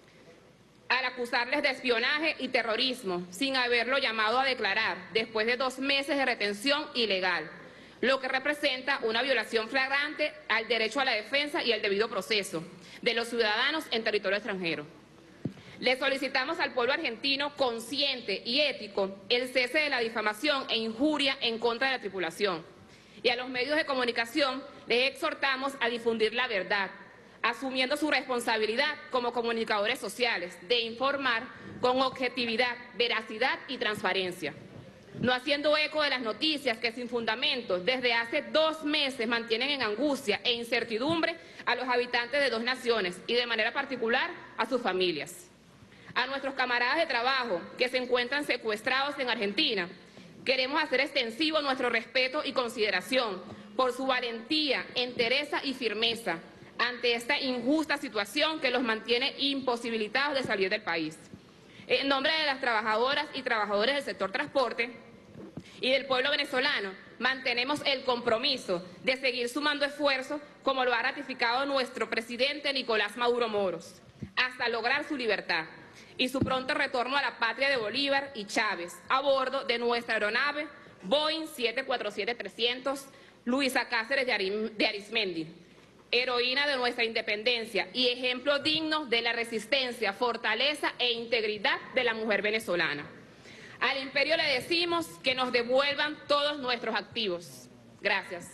al acusarles de espionaje y terrorismo sin haberlo llamado a declarar después de dos meses de retención ilegal, lo que representa una violación flagrante al derecho a la defensa y al debido proceso de los ciudadanos en territorio extranjero. Le solicitamos al pueblo argentino consciente y ético el cese de la difamación e injuria en contra de la tripulación. Y a los medios de comunicación les exhortamos a difundir la verdad, asumiendo su responsabilidad como comunicadores sociales de informar con objetividad, veracidad y transparencia, no haciendo eco de las noticias que sin fundamentos desde hace dos meses mantienen en angustia e incertidumbre a los habitantes de dos naciones y de manera particular a sus familias. A nuestros camaradas de trabajo que se encuentran secuestrados en Argentina, queremos hacer extensivo nuestro respeto y consideración por su valentía, entereza y firmeza ante esta injusta situación que los mantiene imposibilitados de salir del país. En nombre de las trabajadoras y trabajadores del sector transporte y del pueblo venezolano, mantenemos el compromiso de seguir sumando esfuerzos como lo ha ratificado nuestro presidente Nicolás Maduro Moros, hasta lograr su libertad y su pronto retorno a la patria de Bolívar y Chávez, a bordo de nuestra aeronave Boeing siete cuatro siete trescientos Luisa Cáceres de, Ari- de Arismendi, heroína de nuestra independencia y ejemplo digno de la resistencia, fortaleza e integridad de la mujer venezolana. Al imperio le decimos que nos devuelvan todos nuestros activos. Gracias.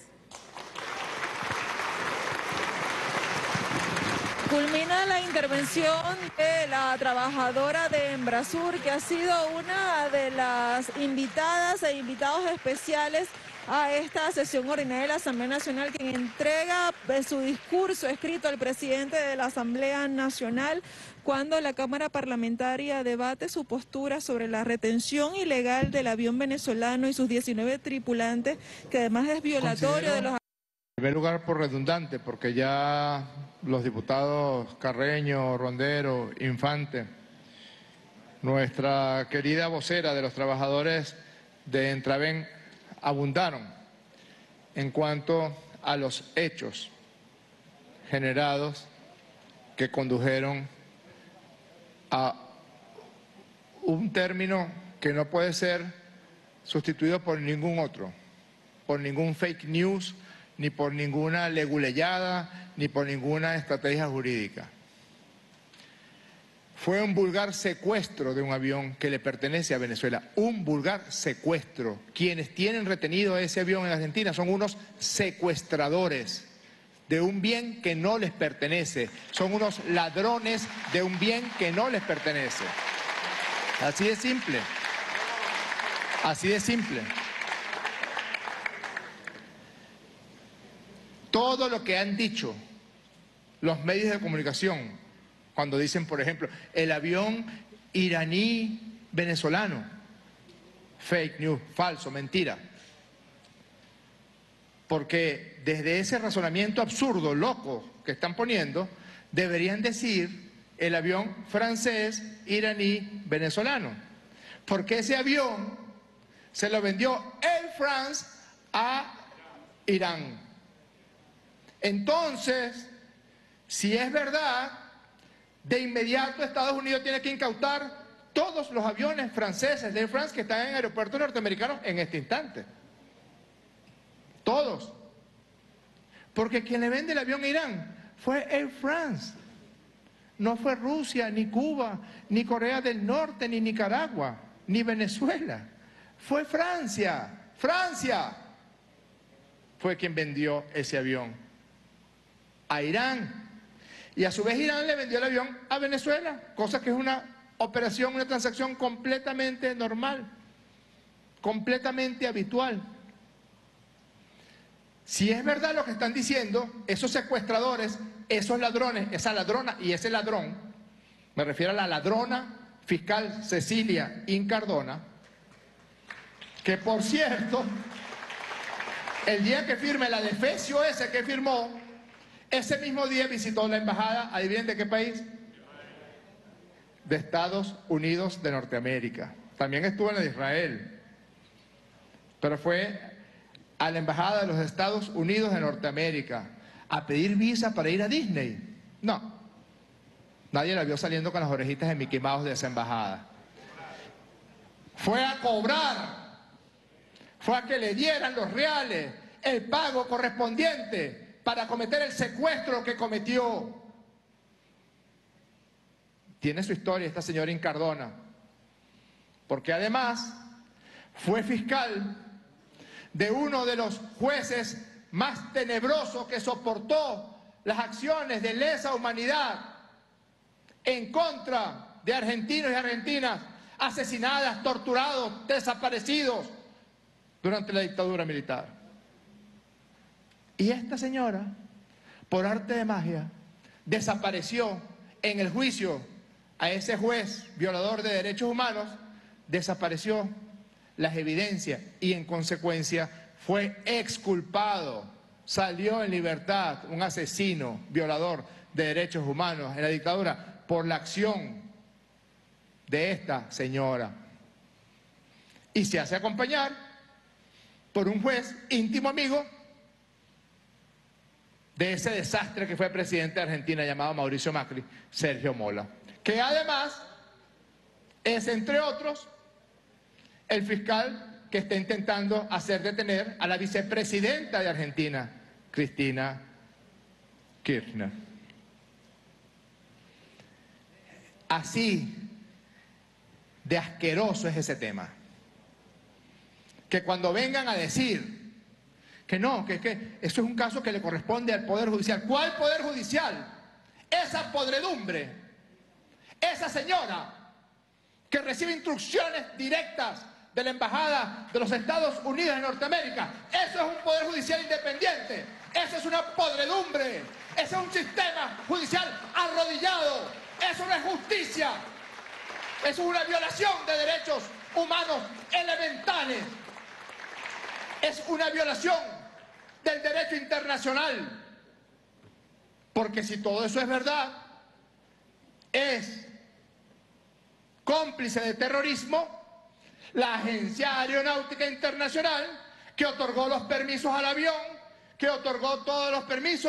Culmina la intervención de la trabajadora de Embrasur, que ha sido una de las invitadas e invitados especiales a esta sesión ordinaria de la Asamblea Nacional, quien entrega su discurso escrito al presidente de la Asamblea Nacional cuando la Cámara Parlamentaria debate su postura sobre la retención ilegal del avión venezolano y sus diecinueve tripulantes, que además es violatorio de los... En primer lugar, por redundante, porque ya los diputados Carreño, Rondero, Infante, nuestra querida vocera de los trabajadores de Entraven, abundaron en cuanto a los hechos generados que condujeron a un término que no puede ser sustituido por ningún otro, por ningún fake news, ni por ninguna leguleyada, ni por ninguna estrategia jurídica. Fue un vulgar secuestro de un avión que le pertenece a Venezuela, un vulgar secuestro. Quienes tienen retenido ese avión en Argentina son unos secuestradores de un bien que no les pertenece, son unos ladrones de un bien que no les pertenece. Así de simple, así de simple. Todo lo que han dicho los medios de comunicación cuando dicen, por ejemplo, el avión iraní venezolano. Fake news, falso, mentira. Porque desde ese razonamiento absurdo, loco, que están poniendo, deberían decir el avión francés, iraní, venezolano. Porque ese avión se lo vendió Air France a Irán. Entonces, si es verdad, de inmediato Estados Unidos tiene que incautar todos los aviones franceses de Air France que están en aeropuertos norteamericanos en este instante. Todos. Porque quien le vende el avión a Irán fue Air France. No fue Rusia, ni Cuba, ni Corea del Norte, ni Nicaragua, ni Venezuela. Fue Francia. Francia fue quien vendió ese avión a Irán. Y a su vez Irán le vendió el avión a Venezuela, cosa que es una operación, una transacción completamente normal, completamente habitual. Si es verdad lo que están diciendo, esos secuestradores, esos ladrones, esa ladrona y ese ladrón, me refiero a la ladrona fiscal Cecilia Incardona, que por cierto, el día que firme la defecio ese que firmó, ese mismo día visitó la embajada, ¿adivinen de qué país? De Estados Unidos de Norteamérica. También estuvo en la de Israel, pero fue a la embajada de los Estados Unidos de Norteamérica a pedir visa para ir a Disney. No, nadie la vio saliendo con las orejitas de Mickey Mouse de esa embajada. Fue a cobrar, fue a que le dieran los reales, el pago correspondiente para cometer el secuestro que cometió. Tiene su historia esta señora Incardona, porque además fue fiscal de uno de los jueces más tenebrosos que soportó las acciones de lesa humanidad en contra de argentinos y argentinas asesinadas, torturados, desaparecidos durante la dictadura militar. Y esta señora, por arte de magia, desapareció en el juicio a ese juez violador de derechos humanos, desapareció las evidencias y en consecuencia fue exculpado, salió en libertad un asesino, violador de derechos humanos en la dictadura por la acción de esta señora. Y se hace acompañar por un juez íntimo amigo de ese desastre que fue presidente de Argentina llamado Mauricio Macri, Sergio Mola, que además es, entre otros, el fiscal que está intentando hacer detener a la vicepresidenta de Argentina, Cristina Kirchner. Así de asqueroso es ese tema, que cuando vengan a decir que no, que, que eso es un caso que le corresponde al Poder Judicial. ¿Cuál Poder Judicial? Esa podredumbre, esa señora que recibe instrucciones directas de la Embajada de los Estados Unidos de Norteamérica, eso es un Poder Judicial independiente, eso es una podredumbre, eso es un sistema judicial arrodillado, eso no es justicia, eso es una violación de derechos humanos elementales, es una violación del derecho internacional, porque si todo eso es verdad, es cómplice de terrorismo la Agencia Aeronáutica Internacional, que otorgó los permisos al avión, que otorgó todos los permisos.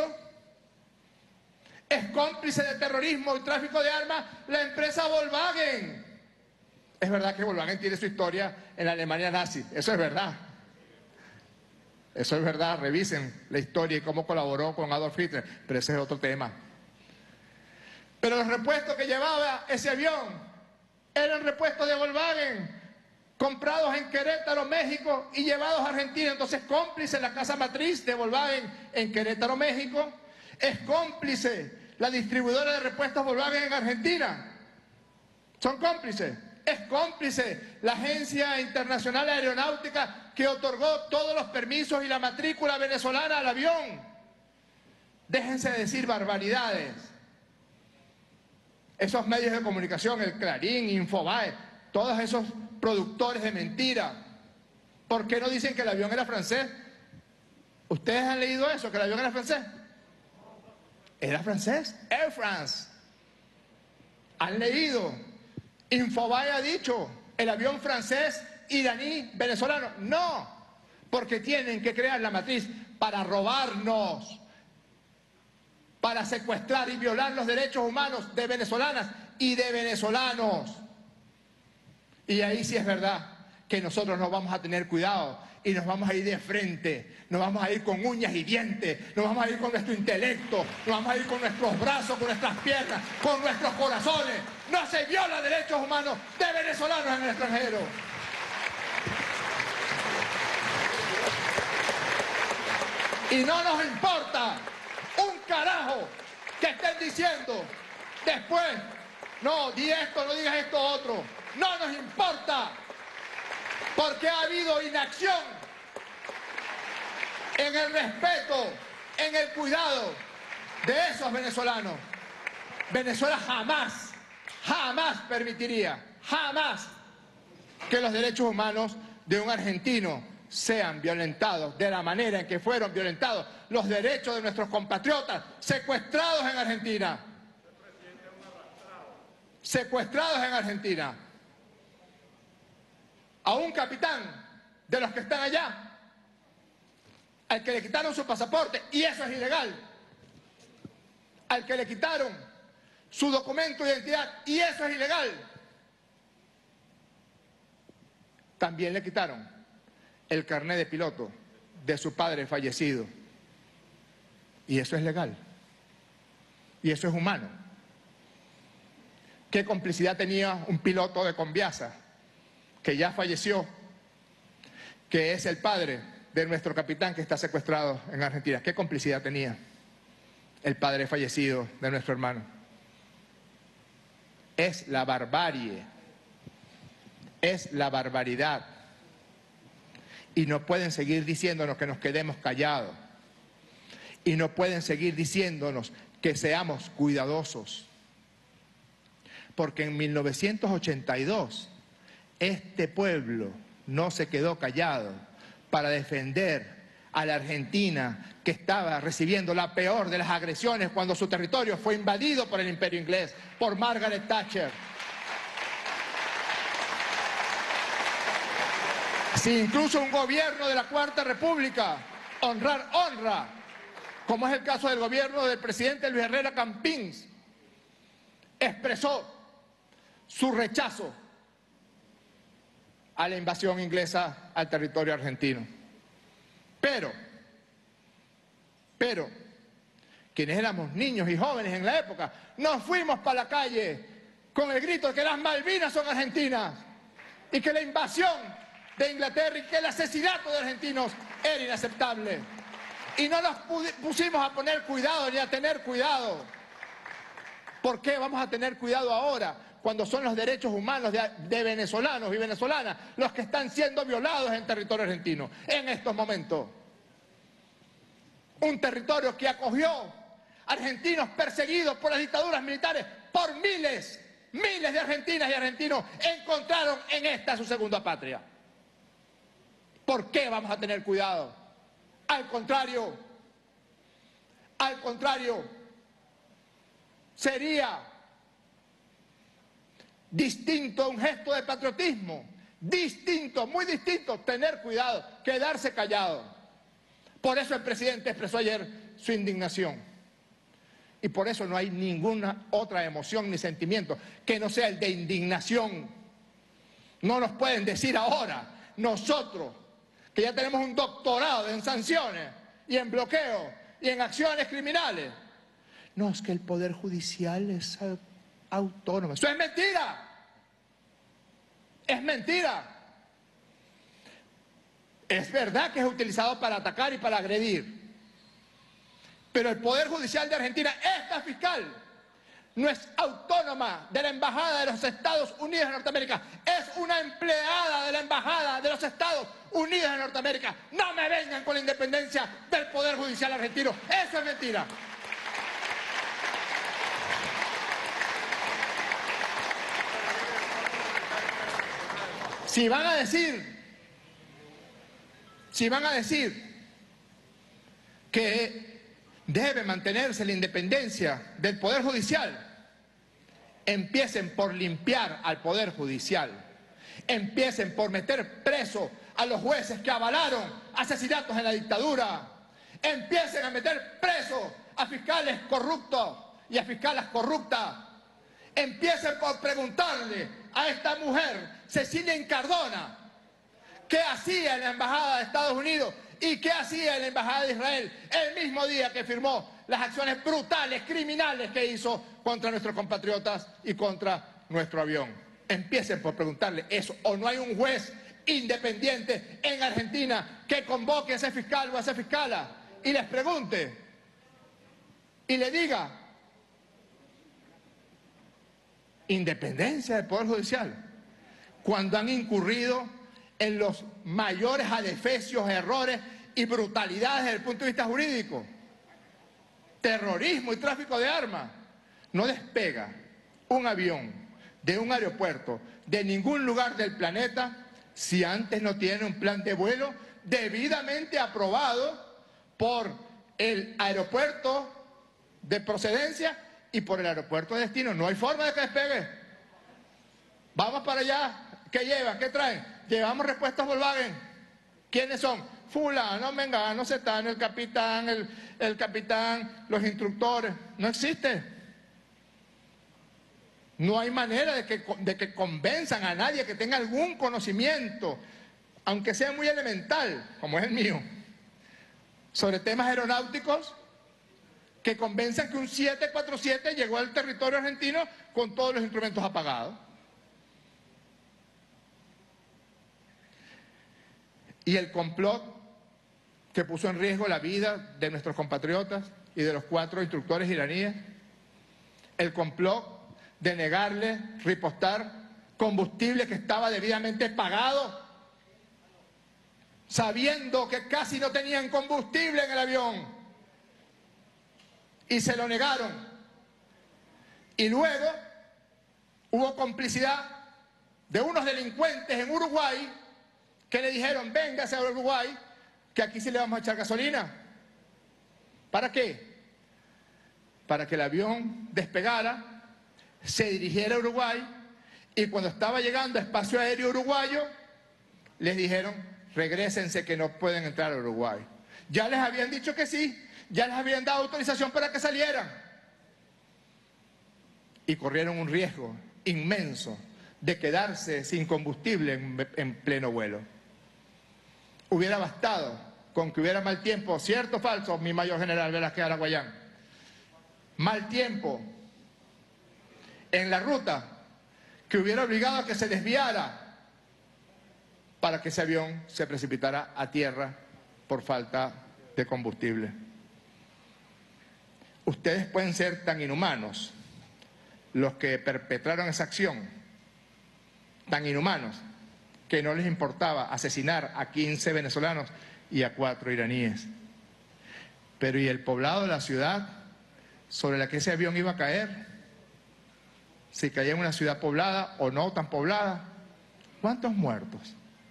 Es cómplice de terrorismo y tráfico de armas la empresa Volkswagen. Es verdad que Volkswagen tiene su historia en la Alemania nazi, eso es verdad. Eso es verdad, revisen la historia y cómo colaboró con Adolf Hitler, pero ese es otro tema. Pero los repuestos que llevaba ese avión eran repuestos de Volkswagen, comprados en Querétaro, México, y llevados a Argentina. Entonces, cómplice la casa matriz de Volkswagen en Querétaro, México, es cómplice la distribuidora de repuestos Volkswagen en Argentina. Son cómplices. Es cómplice la Agencia Internacional Aeronáutica, que otorgó todos los permisos y la matrícula venezolana al avión. Déjense de decir barbaridades. esos medios de comunicación, el Clarín, Infobae, todos esos productores de mentira, ¿por qué no dicen que el avión era francés? ¿Ustedes han leído eso, que el avión era francés? ¿Era francés? Air France. ¿Han leído? Infobae ha dicho, el avión francés, iraní, venezolano. No, porque tienen que crear la matriz para robarnos, para secuestrar y violar los derechos humanos de venezolanas y de venezolanos. Y ahí sí es verdad que nosotros nos vamos a tener cuidado y nos vamos a ir de frente, nos vamos a ir con uñas y dientes, nos vamos a ir con nuestro intelecto, nos vamos a ir con nuestros brazos, con nuestras piernas, con nuestros corazones. No se violan derechos humanos de venezolanos en el extranjero. Y no nos importa un carajo que estén diciendo después, no, di esto, no digas esto otro. No nos importa, porque ha habido inacción en el respeto, en el cuidado de esos venezolanos. Venezuela jamás, jamás permitiría, jamás, que los derechos humanos de un argentino sean violentados de la manera en que fueron violentados los derechos de nuestros compatriotas secuestrados en Argentina. Secuestrados en Argentina. A un capitán de los que están allá, al que le quitaron su pasaporte, y eso es ilegal, al que le quitaron su documento de identidad, y eso es ilegal, también le quitaron el carnet de piloto de su padre fallecido, y eso es legal, y eso es humano. ¿Qué complicidad tenía un piloto de Conviasa, que ya falleció, que es el padre de nuestro capitán que está secuestrado en Argentina? ¿Qué complicidad tenía el padre fallecido de nuestro hermano? Es la barbarie, es la barbaridad. Y no pueden seguir diciéndonos que nos quedemos callados. Y no pueden seguir diciéndonos que seamos cuidadosos. Porque en mil novecientos ochenta y dos... este pueblo no se quedó callado para defender a la Argentina, que estaba recibiendo la peor de las agresiones cuando su territorio fue invadido por el Imperio Inglés, por Margaret Thatcher. Si incluso un gobierno de la Cuarta República honrar honra, como es el caso del gobierno del presidente Luis Herrera Campins, expresó su rechazo a la invasión inglesa al territorio argentino. Pero, pero, quienes éramos niños y jóvenes en la época, nos fuimos para la calle con el grito de que las Malvinas son argentinas y que la invasión de Inglaterra y que el asesinato de argentinos era inaceptable. Y no nos pusimos a poner cuidado ni a tener cuidado. ¿Por qué vamos a tener cuidado ahora, cuando son los derechos humanos de, de venezolanos y venezolanas los que están siendo violados en territorio argentino en estos momentos? Un territorio que acogió argentinos perseguidos por las dictaduras militares por miles, miles de argentinas y argentinos encontraron en esta su segunda patria. ¿Por qué vamos a tener cuidado? Al contrario, al contrario, sería distinto, un gesto de patriotismo, distinto, muy distinto, tener cuidado, quedarse callado. Por eso el presidente expresó ayer su indignación. Y por eso no hay ninguna otra emoción ni sentimiento que no sea el de indignación. No nos pueden decir ahora, nosotros, que ya tenemos un doctorado en sanciones y en bloqueo y en acciones criminales, no, es que el Poder Judicial es autónomo. ¡Eso es mentira! ¡Es mentira! Es verdad que es utilizado para atacar y para agredir. Pero el Poder Judicial de Argentina, esta fiscal, no es autónoma de la Embajada de los Estados Unidos de Norteamérica. Es una empleada de la Embajada de los Estados Unidos de Norteamérica. No me vengan con la independencia del Poder Judicial argentino. Eso es mentira. Si van a decir, si van a decir que debe mantenerse la independencia del Poder Judicial, empiecen por limpiar al Poder Judicial, empiecen por meter preso a los jueces que avalaron asesinatos en la dictadura, empiecen a meter preso a fiscales corruptos y a fiscales corruptas, empiecen por preguntarle a esta mujer, Cecilia Incardona, qué hacía en la Embajada de Estados Unidos y qué hacía en la Embajada de Israel el mismo día que firmó las acciones brutales, criminales que hizo contra nuestros compatriotas y contra nuestro avión. Empiecen por preguntarle eso, o no hay un juez independiente en Argentina que convoque a ese fiscal o a esa fiscala y les pregunte y le diga: independencia del Poder Judicial, cuando han incurrido en los mayores adefesios, errores y brutalidades desde el punto de vista jurídico, terrorismo y tráfico de armas. No despega un avión de un aeropuerto de ningún lugar del planeta si antes no tiene un plan de vuelo debidamente aprobado por el aeropuerto de procedencia y por el aeropuerto de destino. No hay forma de que despegue. Vamos para allá. ¿Qué llevan? ¿Qué traen? Llevamos respuestas Volkswagen. ¿Quiénes son? Fulano, Mengano, Zetano, el capitán, el, el capitán, los instructores. No existe. No hay manera de que, de que convenzan a nadie que tenga algún conocimiento, aunque sea muy elemental, como es el mío, sobre temas aeronáuticos, que convenzan que un siete cuatro siete llegó al territorio argentino con todos los instrumentos apagados. Y el complot que puso en riesgo la vida de nuestros compatriotas y de los cuatro instructores iraníes, el complot de negarle, ripostar combustible que estaba debidamente pagado, sabiendo que casi no tenían combustible en el avión, y se lo negaron. Y luego hubo complicidad de unos delincuentes en Uruguay que le dijeron: véngase a Uruguay, que aquí sí le vamos a echar gasolina. ¿Para qué? Para que el avión despegara, se dirigiera a Uruguay, y cuando estaba llegando a espacio aéreo uruguayo, les dijeron: regrésense, que no pueden entrar a Uruguay. Ya les habían dicho que sí, ya les habían dado autorización para que salieran. Y corrieron un riesgo inmenso de quedarse sin combustible en, en pleno vuelo. Hubiera bastado con que hubiera mal tiempo, ¿cierto o falso, mi mayor general Velázquez Araguayán? Mal tiempo en la ruta que hubiera obligado a que se desviara para que ese avión se precipitara a tierra por falta de combustible. Ustedes pueden ser tan inhumanos, los que perpetraron esa acción, tan inhumanos, que no les importaba asesinar a quince venezolanos y a cuatro iraníes. Pero ¿y el poblado de la ciudad sobre la que ese avión iba a caer? Si caía en una ciudad poblada o no tan poblada, ¿cuántos muertos?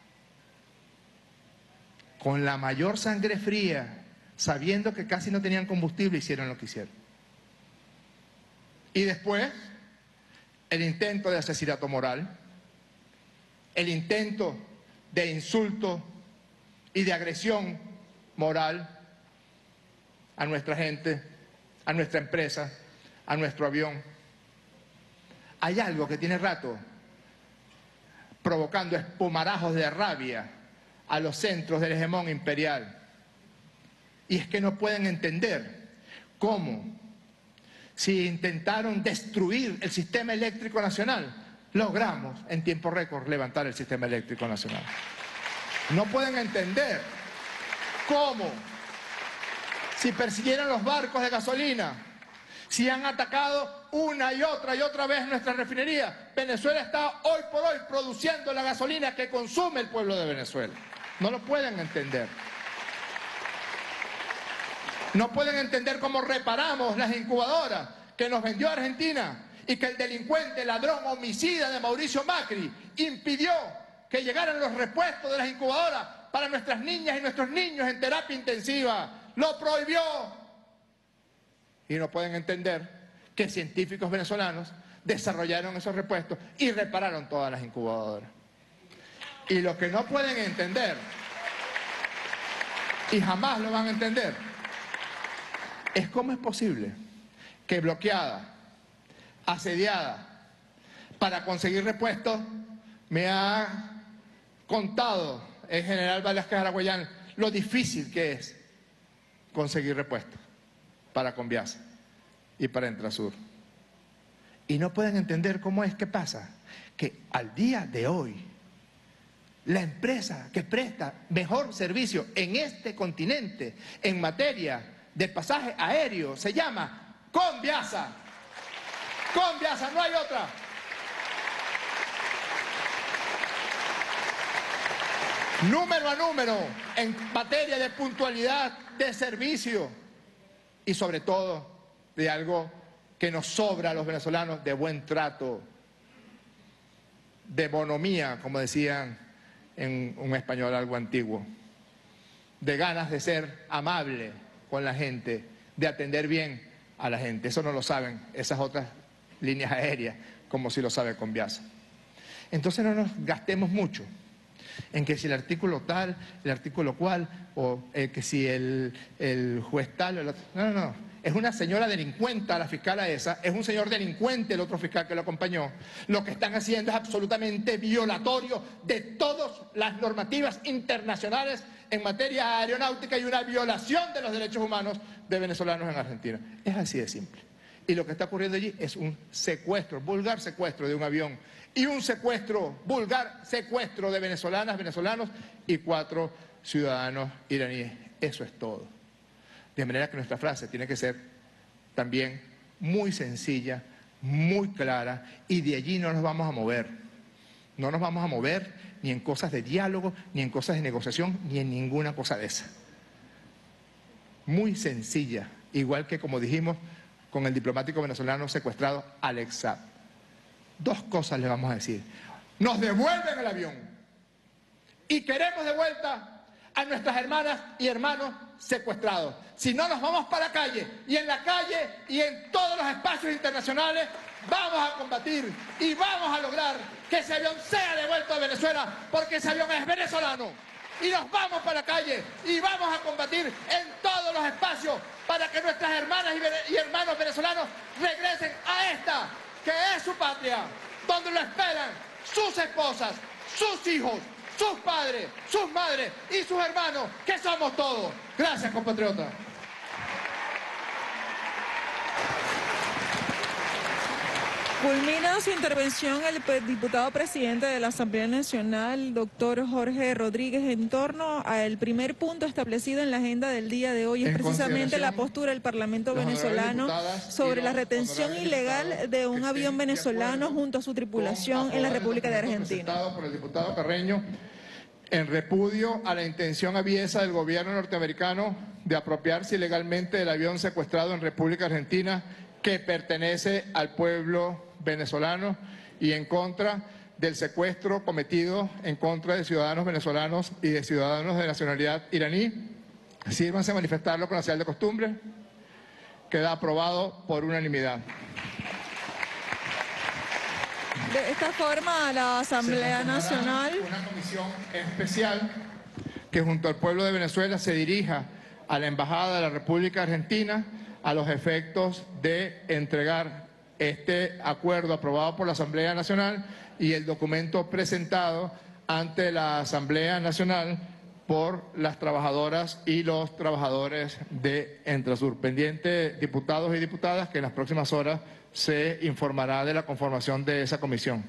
Con la mayor sangre fría, sabiendo que casi no tenían combustible, hicieron lo que hicieron. Y después, el intento de asesinato moral, el intento de insulto y de agresión moral a nuestra gente, a nuestra empresa, a nuestro avión. Hay algo que tiene rato provocando espumarajos de rabia a los centros del hegemón imperial. Y es que no pueden entender cómo, si intentaron destruir el sistema eléctrico nacional, logramos en tiempo récord levantar el sistema eléctrico nacional. No pueden entender cómo, si persiguieron los barcos de gasolina, si han atacado una y otra y otra vez nuestra refinería, Venezuela está hoy por hoy produciendo la gasolina que consume el pueblo de Venezuela. No lo pueden entender. No pueden entender cómo reparamos las incubadoras que nos vendió Argentina y que el delincuente, ladrón, homicida de Mauricio Macri impidió que que llegaran los repuestos de las incubadoras para nuestras niñas y nuestros niños en terapia intensiva. Lo prohibió. Y no pueden entender que científicos venezolanos desarrollaron esos repuestos y repararon todas las incubadoras. Y lo que no pueden entender, y jamás lo van a entender, es cómo es posible que bloqueada, asediada, para conseguir repuestos, me ha contado el general Velázquez Araguayán lo difícil que es conseguir repuestos para Conviasa y para Entrasur. Y no pueden entender cómo es que pasa que al día de hoy la empresa que presta mejor servicio en este continente en materia de pasaje aéreo se llama Conviasa. Conviasa, no hay otra. Número a número en materia de puntualidad, de servicio y sobre todo de algo que nos sobra a los venezolanos, de buen trato, de bonomía, como decían en un español algo antiguo, de ganas de ser amable con la gente, de atender bien a la gente. Eso no lo saben esas otras líneas aéreas, como si lo sabe Conviasa. Entonces no nos gastemos mucho en que si el artículo tal, el artículo cual, o eh, que si el, el juez tal, el otro. No, no, no. Es una señora delincuenta la fiscal esa, es un señor delincuente el otro fiscal que lo acompañó. Lo que están haciendo es absolutamente violatorio de todas las normativas internacionales en materia aeronáutica y una violación de los derechos humanos de venezolanos en Argentina. Es así de simple. Y lo que está ocurriendo allí es un secuestro, vulgar secuestro de un avión y un secuestro, vulgar secuestro de venezolanas, venezolanos y cuatro ciudadanos iraníes. Eso es todo. De manera que nuestra frase tiene que ser también muy sencilla, muy clara, y de allí no nos vamos a mover. No nos vamos a mover ni en cosas de diálogo, ni en cosas de negociación, ni en ninguna cosa de esa. Muy sencilla, igual que como dijimos con el diplomático venezolano secuestrado Alex Saab. Dos cosas le vamos a decir. Nos devuelven el avión y queremos de vuelta a nuestras hermanas y hermanos secuestrados. Si no, nos vamos para la calle, y en la calle y en todos los espacios internacionales vamos a combatir y vamos a lograr que ese avión sea devuelto a Venezuela, porque ese avión es venezolano. Y nos vamos para la calle y vamos a combatir en todos los espacios para que nuestras hermanas y hermanos venezolanos regresen a esta, que es su patria, donde lo esperan sus esposas, sus hijos, sus padres, sus madres y sus hermanos, que somos todos. Gracias, compatriotas. Culmina su intervención el diputado presidente de la Asamblea Nacional, doctor Jorge Rodríguez, en torno al primer punto establecido en la agenda del día de hoy, es precisamente la postura del Parlamento venezolano sobre la retención ilegal de un avión venezolano junto a su tripulación en la República de Argentina. Por el diputado Carreño, en repudio a la intención aviesa del gobierno norteamericano de apropiarse ilegalmente del avión secuestrado en República Argentina que pertenece al pueblo venezolano, y en contra del secuestro cometido en contra de ciudadanos venezolanos y de ciudadanos de nacionalidad iraní. Sírvanse a manifestarlo con la señal de costumbre. Queda aprobado por unanimidad. De esta forma, la Asamblea Nacional... Una comisión especial que junto al pueblo de Venezuela se dirija a la Embajada de la República Argentina a los efectos de entregar este acuerdo aprobado por la Asamblea Nacional y el documento presentado ante la Asamblea Nacional por las trabajadoras y los trabajadores de Entrasur. Pendiente, diputados y diputadas, que en las próximas horas se informará de la conformación de esa comisión.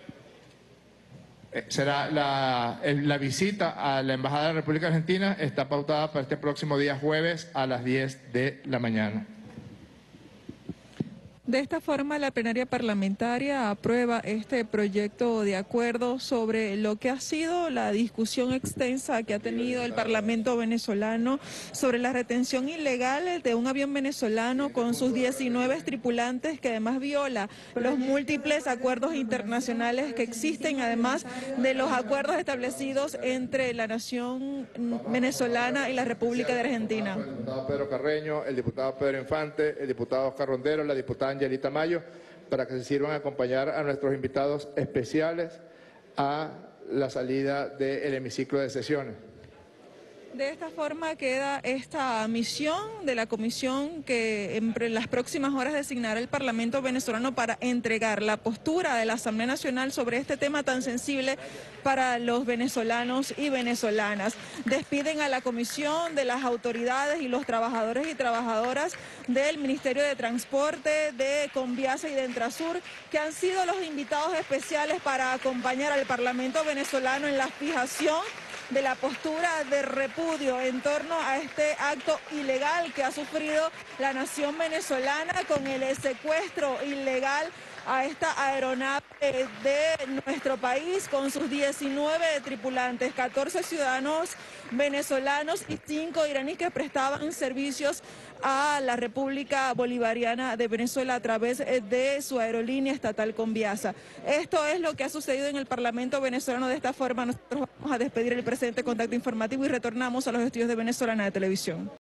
Será la, la visita a la Embajada de la República Argentina está pautada para este próximo día jueves a las diez de la mañana. De esta forma, la plenaria parlamentaria aprueba este proyecto de acuerdo sobre lo que ha sido la discusión extensa que ha tenido el Parlamento venezolano sobre la retención ilegal de un avión venezolano con sus diecinueve tripulantes, que además viola los múltiples acuerdos internacionales que existen, además de los acuerdos establecidos entre la nación venezolana y la República de Argentina. El diputado Pedro Carreño, el diputado Pedro Infante, el diputado Oscar Rondero, la diputada Angelita Mayo, para que se sirvan a acompañar a nuestros invitados especiales a la salida del hemiciclo de sesiones. De esta forma queda esta misión de la comisión que en las próximas horas designará el Parlamento venezolano para entregar la postura de la Asamblea Nacional sobre este tema tan sensible para los venezolanos y venezolanas. Despiden a la comisión de las autoridades y los trabajadores y trabajadoras del Ministerio de Transporte, de Conviasa y de Entrasur, que han sido los invitados especiales para acompañar al Parlamento venezolano en la fijación de la postura de repudio en torno a este acto ilegal que ha sufrido la nación venezolana con el secuestro ilegal a esta aeronave de nuestro país con sus diecinueve tripulantes, catorce ciudadanos venezolanos y cinco iraníes que prestaban servicios a la República Bolivariana de Venezuela a través de su aerolínea estatal Conviasa. Esto es lo que ha sucedido en el Parlamento venezolano. De esta forma nosotros vamos a despedir el presente contacto informativo y retornamos a los estudios de Venezolana de Televisión.